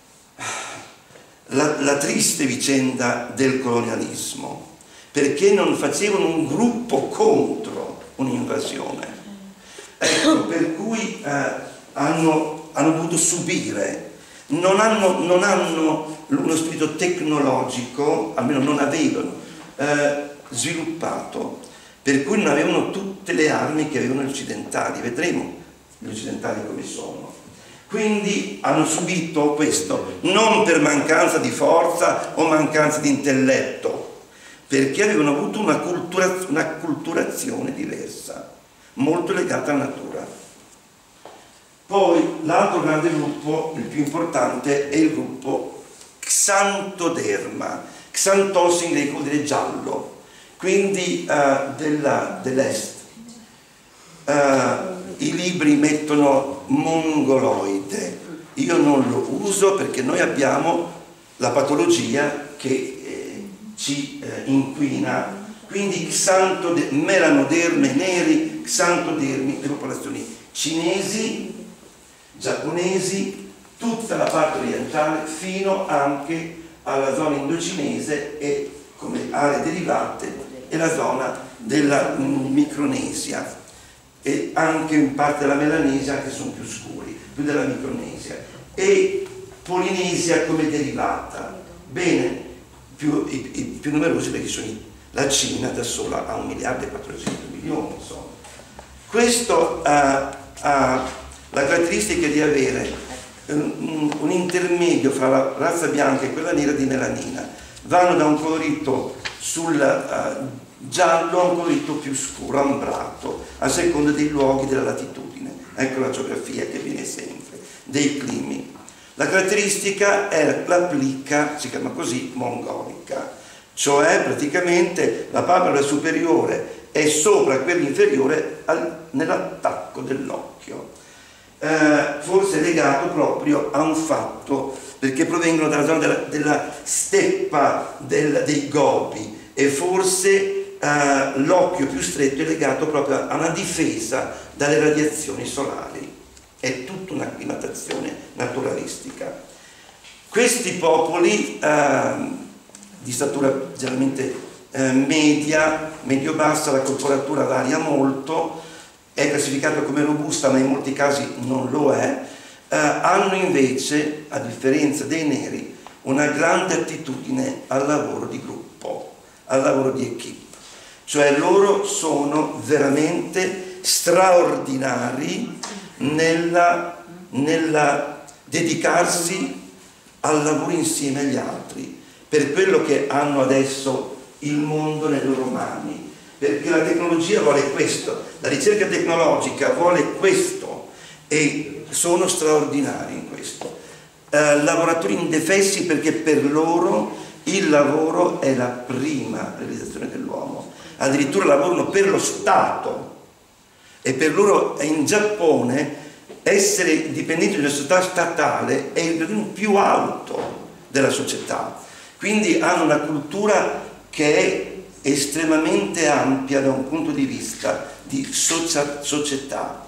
La, la triste vicenda del colonialismo, perché non facevano un gruppo contro un'invasione, ecco, per cui eh, hanno, hanno dovuto subire, non hanno, non hanno uno spirito tecnologico, almeno non avevano eh, sviluppato, per cui non avevano tutte le armi che avevano gli occidentali. Vedremo gli occidentali come sono. Quindi hanno subito questo, non per mancanza di forza o mancanza di intelletto, perché avevano avuto una, cultura, una culturazione diversa, molto legata alla natura. Poi l'altro grande gruppo, il più importante, è il gruppo Xanthoderma. Xanthos in greco vuol dire giallo, quindi uh, dell'est. Uh, I libri mettono mongoloide, io non lo uso perché noi abbiamo la patologia che eh, ci eh, inquina, quindi xantode, melanoderme neri, xanthodermi, le popolazioni cinesi, giapponesi, tutta la parte orientale fino anche alla zona indocinese e come aree derivate e la zona della mm, Micronesia, e anche in parte della Melanesia, che sono più scuri, più della Micronesia, e Polinesia come derivata. Bene, più, i, i più numerosi perché sono la Cina da sola ha un miliardo e quattrocento milioni, insomma. Questo ha, ha la caratteristica di avere un, un intermedio fra la razza bianca e quella nera di melanina. Vanno da un colorito sul uh, giallo a un colorito più scuro, ambrato, a seconda dei luoghi, della latitudine. Ecco la geografia che viene sempre, dei climi. La caratteristica è la plica, si chiama così, mongolica, cioè praticamente la palpebra superiore è sopra quella inferiore al, nell'attacco dell'occhio. Eh, forse legato proprio a un fatto, perché provengono dalla zona della, della steppa del, dei Gobi, e forse Uh, l'occhio più stretto è legato proprio a una difesa dalle radiazioni solari. È tutta un'acclimatazione naturalistica. Questi popoli uh, di statura generalmente uh, media, medio-bassa, la corporatura varia molto, è classificato come robusta ma in molti casi non lo è, uh, hanno invece, a differenza dei neri, una grande attitudine al lavoro di gruppo, al lavoro di equipe. Cioè loro sono veramente straordinari nella, nella dedicarsi al lavoro insieme agli altri, per quello che hanno adesso il mondo nelle loro mani, perché la tecnologia vuole questo, la ricerca tecnologica vuole questo, e sono straordinari in questo. Eh, lavoratori indefessi, perché per loro il lavoro è la prima realizzazione dell'uomo. Addirittura lavorano per lo Stato, e per loro in Giappone essere dipendenti di una società statale è il gradino più alto della società. Quindi hanno una cultura che è estremamente ampia da un punto di vista di società.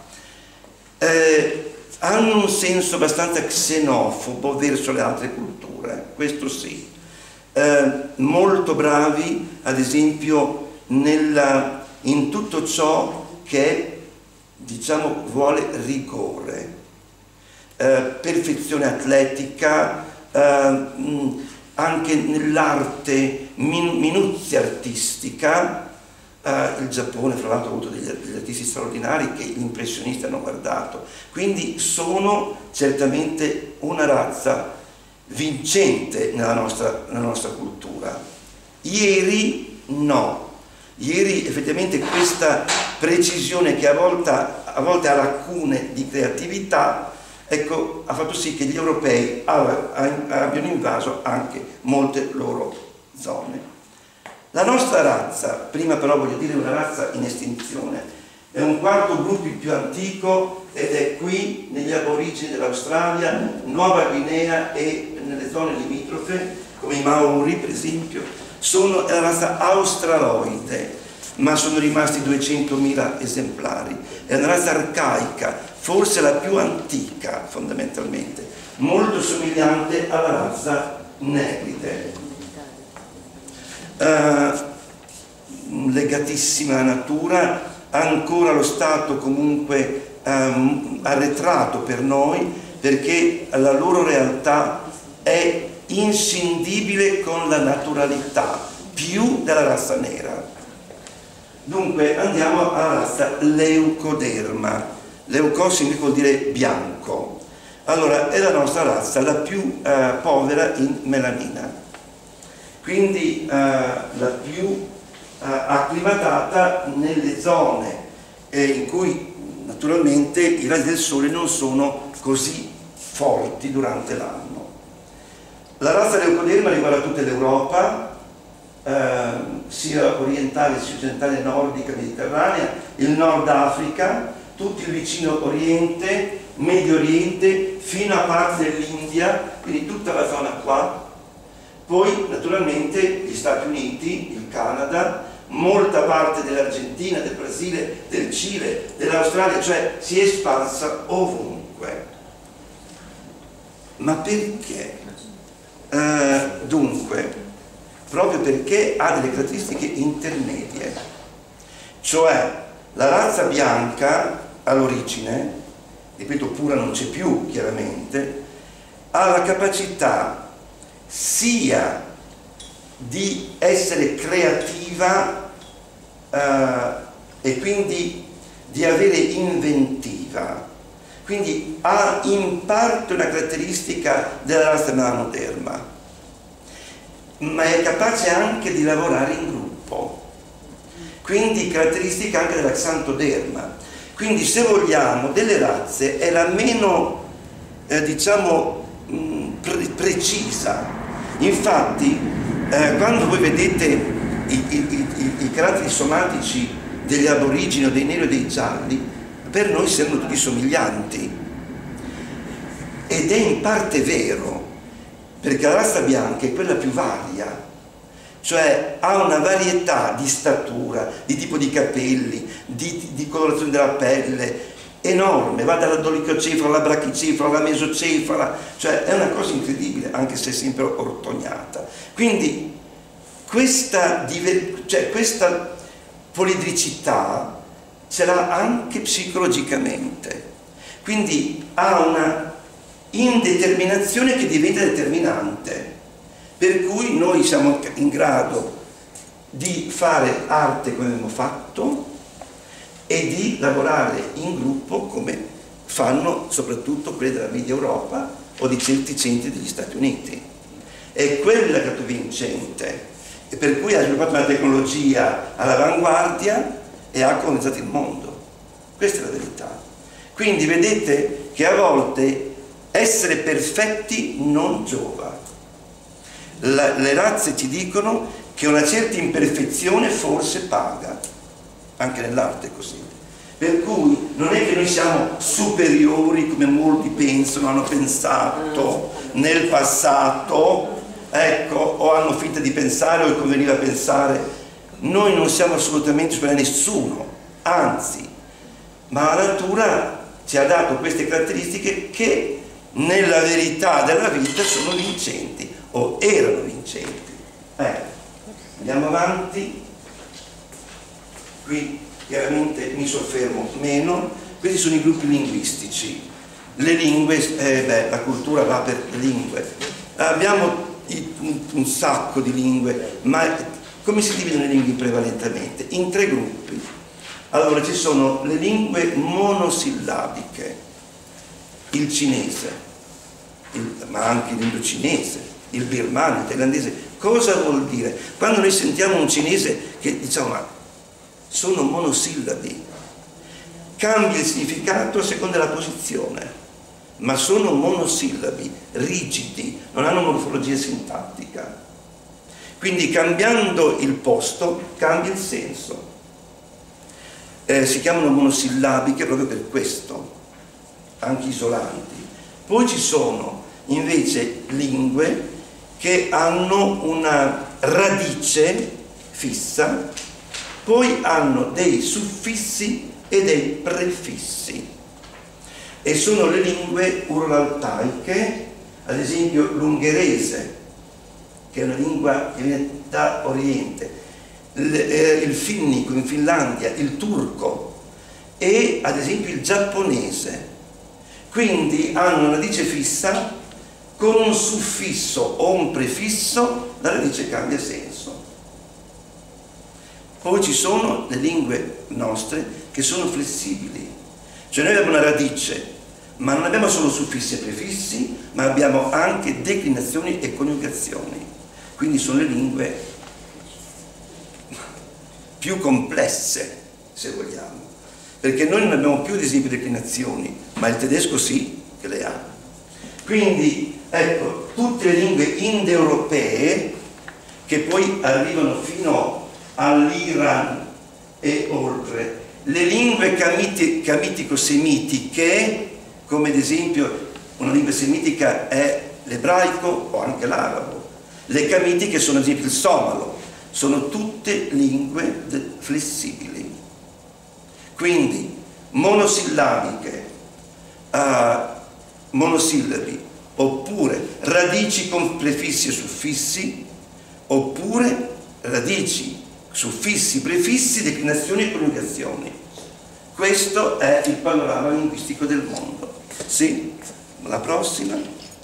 Eh, hanno un senso abbastanza xenofobo verso le altre culture, questo sì. Eh, molto bravi, ad esempio, nella, in tutto ciò che, diciamo, vuole rigore, eh, perfezione atletica, eh, mh, anche nell'arte, min, minuzia artistica. Eh, il Giappone, fra l'altro, ha avuto degli, degli artisti straordinari che gli impressionisti hanno guardato. Quindi sono certamente una razza vincente nella nostra, nella nostra cultura. Ieri no. Ieri effettivamente questa precisione che a volte, a volte ha lacune di creatività, ecco, ha fatto sì che gli europei abbiano invaso anche molte loro zone. La nostra razza, prima però voglio dire una razza in estinzione, è un quarto gruppo più antico ed è qui negli aborigeni dell'Australia, Nuova Guinea e nelle zone limitrofe, come i Maori per esempio. Sono la razza australoide, ma sono rimasti duecentomila esemplari. È una razza arcaica, forse la più antica fondamentalmente, molto somigliante alla razza negride. Uh, legatissima alla natura, ancora lo stato comunque um, arretrato per noi, perché la loro realtà è inscindibile con la naturalità, più della razza nera. Dunque andiamo alla razza Leucoderma. Leucos vuol dire bianco. Allora è la nostra razza la più eh, povera in melanina, quindi eh, la più eh, acclimatata nelle zone eh, in cui naturalmente i raggi del sole non sono così forti durante l'anno. La razza Leucoderma riguarda tutta l'Europa, eh, sia orientale, sia occidentale, nordica, mediterranea, il Nord Africa, tutto il vicino Oriente, Medio Oriente, fino a parte dell'India, quindi tutta la zona qua. Poi naturalmente gli Stati Uniti, il Canada, molta parte dell'Argentina, del Brasile, del Cile, dell'Australia, cioè si è espansa ovunque. Ma perché? Uh, dunque, proprio perché ha delle caratteristiche intermedie, cioè la razza bianca all'origine, ripeto pura non c'è più chiaramente, ha la capacità sia di essere creativa uh, e quindi di avere inventiva. Quindi ha in parte una caratteristica della razza melanoderma, ma è capace anche di lavorare in gruppo, quindi caratteristica anche della xantoderma. Quindi se vogliamo delle razze è la meno eh, diciamo pre precisa. Infatti eh, quando voi vedete i, i, i, i caratteri somatici degli aborigeni o dei neri o dei gialli, per noi sembrano tutti somiglianti, ed è in parte vero, perché la razza bianca è quella più varia, cioè ha una varietà di statura, di tipo di capelli, di, di colorazione della pelle enorme, va dalla dolicocefala alla brachicefala alla mesocefala, cioè è una cosa incredibile, anche se è sempre ortognata. Quindi questa, cioè, questa polidricità ce l'ha anche psicologicamente, quindi ha una indeterminazione che diventa determinante, per cui noi siamo in grado di fare arte come abbiamo fatto e di lavorare in gruppo come fanno soprattutto quelli della Media Europa o di certi centri degli Stati Uniti. È quella che è vincente, e per cui ha sviluppato una tecnologia all'avanguardia e ha colonizzato il mondo. Questa è la verità. Quindi vedete che a volte essere perfetti non giova. La, le razze ci dicono che una certa imperfezione forse paga, anche nell'arte è così. Per cui non è che noi siamo superiori come molti pensano, hanno pensato nel passato, ecco, o hanno finta di pensare o conveniva pensare. Noi non siamo assolutamente superiori a nessuno, anzi, ma la natura ci ha dato queste caratteristiche che nella verità della vita sono vincenti o erano vincenti. Ecco, andiamo avanti. Qui chiaramente mi soffermo meno. Questi sono i gruppi linguistici. Le lingue, eh, beh, la cultura va per lingue. Abbiamo un, un sacco di lingue, ma come si dividono le lingue prevalentemente? In tre gruppi. Allora ci sono le lingue monosillabiche, il cinese, il, ma anche l'indocinese, il birmano, il thailandese. Cosa vuol dire? Quando noi sentiamo un cinese che diciamo ma sono monosillabi, cambia il significato a seconda della posizione, ma sono monosillabi, rigidi, non hanno morfologia sintattica. Quindi cambiando il posto cambia il senso. Eh, si chiamano monosillabiche proprio per questo, anche isolanti. Poi ci sono invece lingue che hanno una radice fissa, poi hanno dei suffissi e dei prefissi, e sono le lingue uralo-altaiche, ad esempio l'ungherese, che è una lingua che viene da Oriente, il, eh, il finnico in Finlandia, il turco e ad esempio il giapponese. Quindi hanno una radice fissa con un suffisso o un prefisso, la radice cambia senso. Poi ci sono le lingue nostre che sono flessibili, cioè noi abbiamo una radice, ma non abbiamo solo suffissi e prefissi, ma abbiamo anche declinazioni e coniugazioni. Quindi sono le lingue più complesse, se vogliamo, perché noi non abbiamo più ad esempio declinazioni, ma il tedesco sì che le ha. Quindi ecco, tutte le lingue indoeuropee che poi arrivano fino all'Iran e oltre, le lingue camitico-semitiche, come ad esempio una lingua semitica è l'ebraico o anche l'arabo, le camitiche sono ad esempio il somalo, sono tutte lingue flessibili. Quindi monosillabiche, uh, monosillabi, oppure radici con prefissi e suffissi, oppure radici, suffissi, prefissi, declinazioni e coniugazioni. Questo è il panorama linguistico del mondo. Sì? La prossima.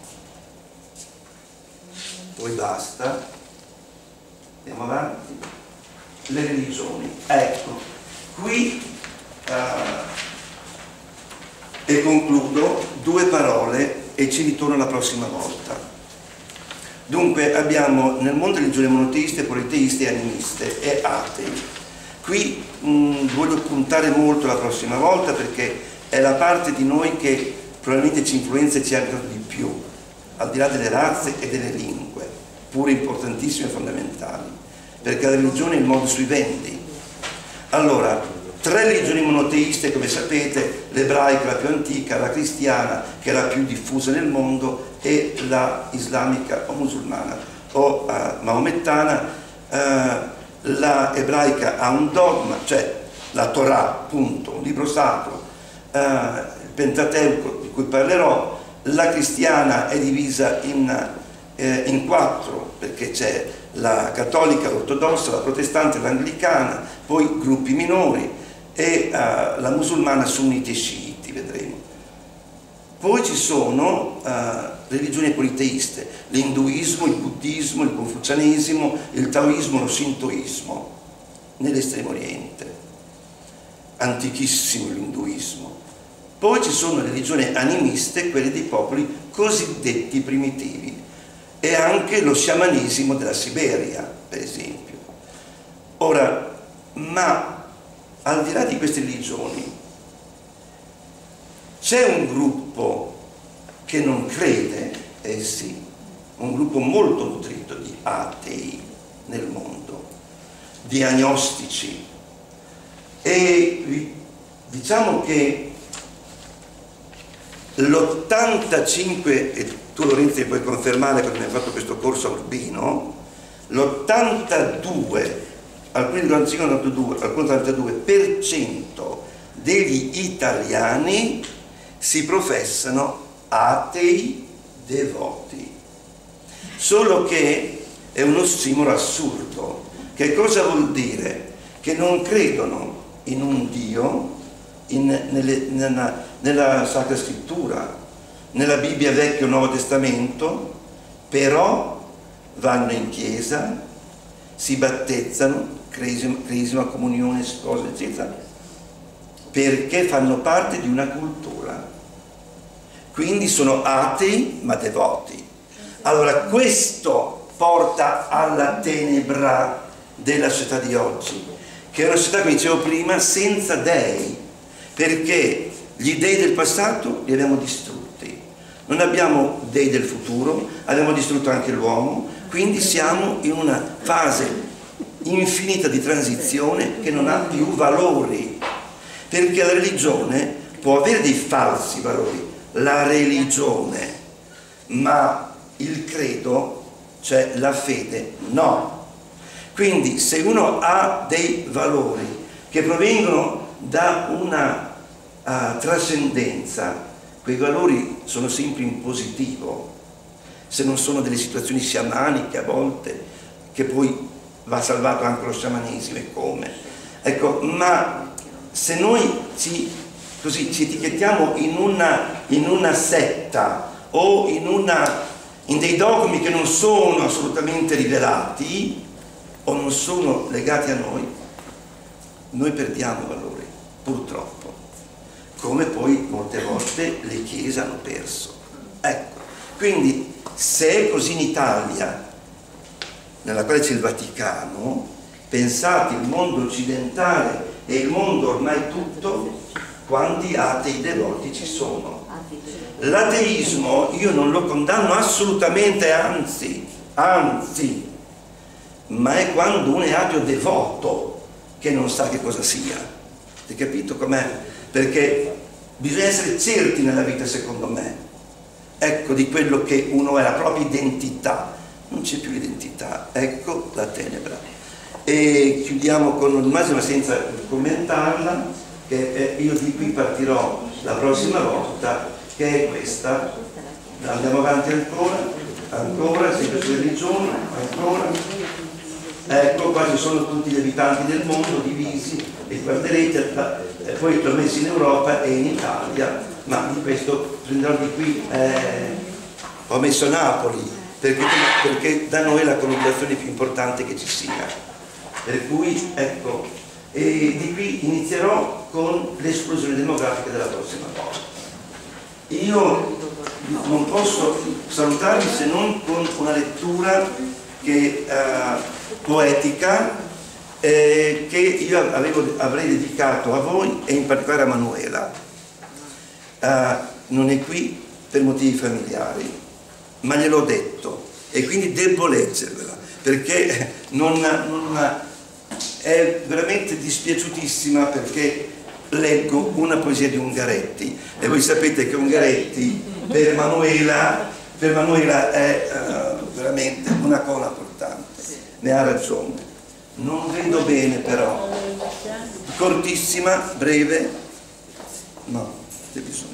Poi basta. Andiamo avanti. Le religioni. Ecco, qui uh, e concludo due parole e ci ritorno la prossima volta. Dunque abbiamo nel mondo religioni monoteiste, politeiste, animiste e atei. Qui mh, voglio puntare molto la prossima volta perché è la parte di noi che probabilmente ci influenza e ci ha di più, al di là delle razze e delle lingue, pure importantissime e fondamentali, perché la religione è il modus vivendi. Allora, tre religioni monoteiste, come sapete, l'ebraica, la più antica, la cristiana, che è la più diffusa nel mondo, e la islamica o musulmana o uh, maomettana. Uh, la ebraica ha un dogma, cioè la Torah, appunto, un libro sacro, uh, il Pentateuco, di cui parlerò. La cristiana è divisa in, eh, in quattro, perché c'è la cattolica, l'ortodossa, la protestante, l'anglicana, poi gruppi minori, e uh, la musulmana sunniti e sciiti, vedremo. Poi ci sono uh, religioni politeiste, l'induismo, il buddismo, il confucianesimo, il taoismo, lo shintoismo, nell'estremo oriente. Antichissimo l'induismo. Poi ci sono le religioni animiste, quelle dei popoli cosiddetti primitivi, e anche lo sciamanesimo della Siberia, per esempio. Ora, ma al di là di queste religioni, c'è un gruppo che non crede, eh sì, un gruppo molto nutrito di atei nel mondo, di agnostici, e diciamo che l'ottantacinque, e tu Lorenzo puoi confermare perché mi hai fatto questo corso a Urbino, l'ottantadue, alcuni l'ottantadue per cento degli italiani si professano atei devoti, solo che è un ossimoro assurdo. Che cosa vuol dire? Che non credono in un Dio, in, nelle, nella, nella Sacra Scrittura, nella Bibbia Vecchio e Nuovo Testamento, però vanno in chiesa, si battezzano, cresima, cresima comunione, sposa, eccetera, perché fanno parte di una cultura. quindi sono atei ma devoti. Allora questo porta alla tenebra della società di oggi, che è una società, come dicevo prima, senza dei, perché gli dei del passato li abbiamo distrutti, non abbiamo dei del futuro, abbiamo distrutto anche l'uomo, quindi siamo in una fase infinita di transizione che non ha più valori, perché la religione può avere dei falsi valori, la religione, ma il credo, cioè la fede, no. Quindi se uno ha dei valori che provengono da una uh, trascendenza, quei valori sono sempre in positivo, se non sono delle situazioni sciamaniche a volte, che poi va salvato anche lo sciamanesimo e come. Ecco, ma se noi ci, così, ci etichettiamo in una, in una setta o in, una, in dei dogmi che non sono assolutamente rivelati o non sono legati a noi, noi perdiamo valore, purtroppo, come poi molte volte le chiese hanno perso. Ecco, quindi se è così in Italia, nella quale c'è il Vaticano, pensate il mondo occidentale e il mondo ormai tutto, quanti atei devoti ci sono. L'ateismo io non lo condanno assolutamente, anzi, anzi, ma è quando uno è ateo devoto che non sa che cosa sia. Hai capito com'è? Perché bisogna essere certi nella vita, secondo me, ecco, di quello che uno è, la propria identità. Non c'è più identità, ecco la tenebra. E chiudiamo con un'immagine, ma senza commentarla, che io di qui partirò la prossima volta, che è questa. Andiamo avanti ancora, ancora, sempre su religione, ancora. Ecco, qua ci sono tutti gli abitanti del mondo divisi, e guarderete, eh, poi l'ho messo in Europa e in Italia, ma di questo prenderò di qui, eh, ho messo Napoli, perché, perché da noi è la colonizzazione più importante che ci sia. Per cui, ecco, e di qui inizierò con l'esplosione demografica della prossima volta. Io non posso salutarvi se non con una lettura che, uh, poetica eh, che io avevo, avrei dedicato a voi e in particolare a Manuela. Uh, non è qui per motivi familiari, ma gliel'ho detto e quindi devo leggervela perché non, non, è veramente dispiaciutamente, perché leggo una poesia di Ungaretti e voi sapete che Ungaretti per Manuela, per Manuela è uh, veramente una cosa importante, ne ha ragione. Non vedo bene però, cortissima, breve, no, c'è bisogno.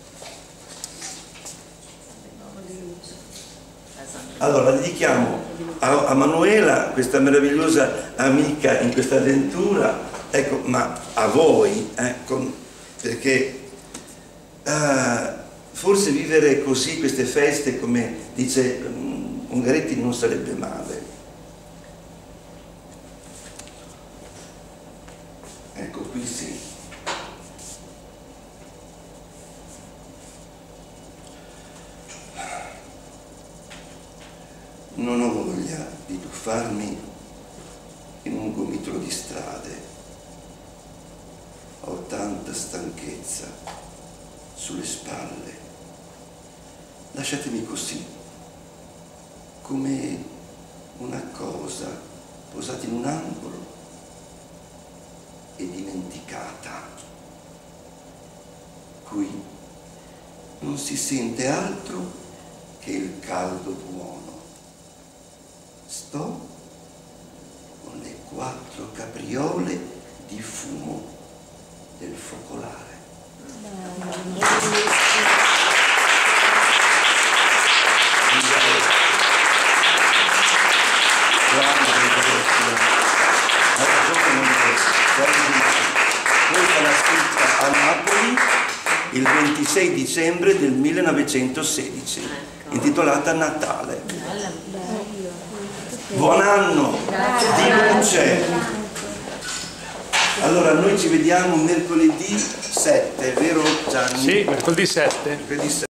Allora, la dedichiamo a, a Manuela, questa meravigliosa amica in questa avventura, ecco, ma a voi, ecco, perché uh, forse vivere così queste feste, come dice um, Ungaretti, non sarebbe male. Ecco, qui sì. Non ho voglia di tuffarmi in un gomitolo di strade, ho tanta stanchezza sulle spalle. Lasciatemi così, come una cosa posata in un angolo e dimenticata. Qui non si sente altro che il caldo buono. Sto con le quattro capriole di fumo del focolare. Questa l'ha scritta a Napoli il ventisei dicembre del millenovecentosedici, intitolata Natale. Buon anno di luce. Allora noi ci vediamo mercoledì sette, vero Gianni? Sì, mercoledì sette. Mercoledì sette.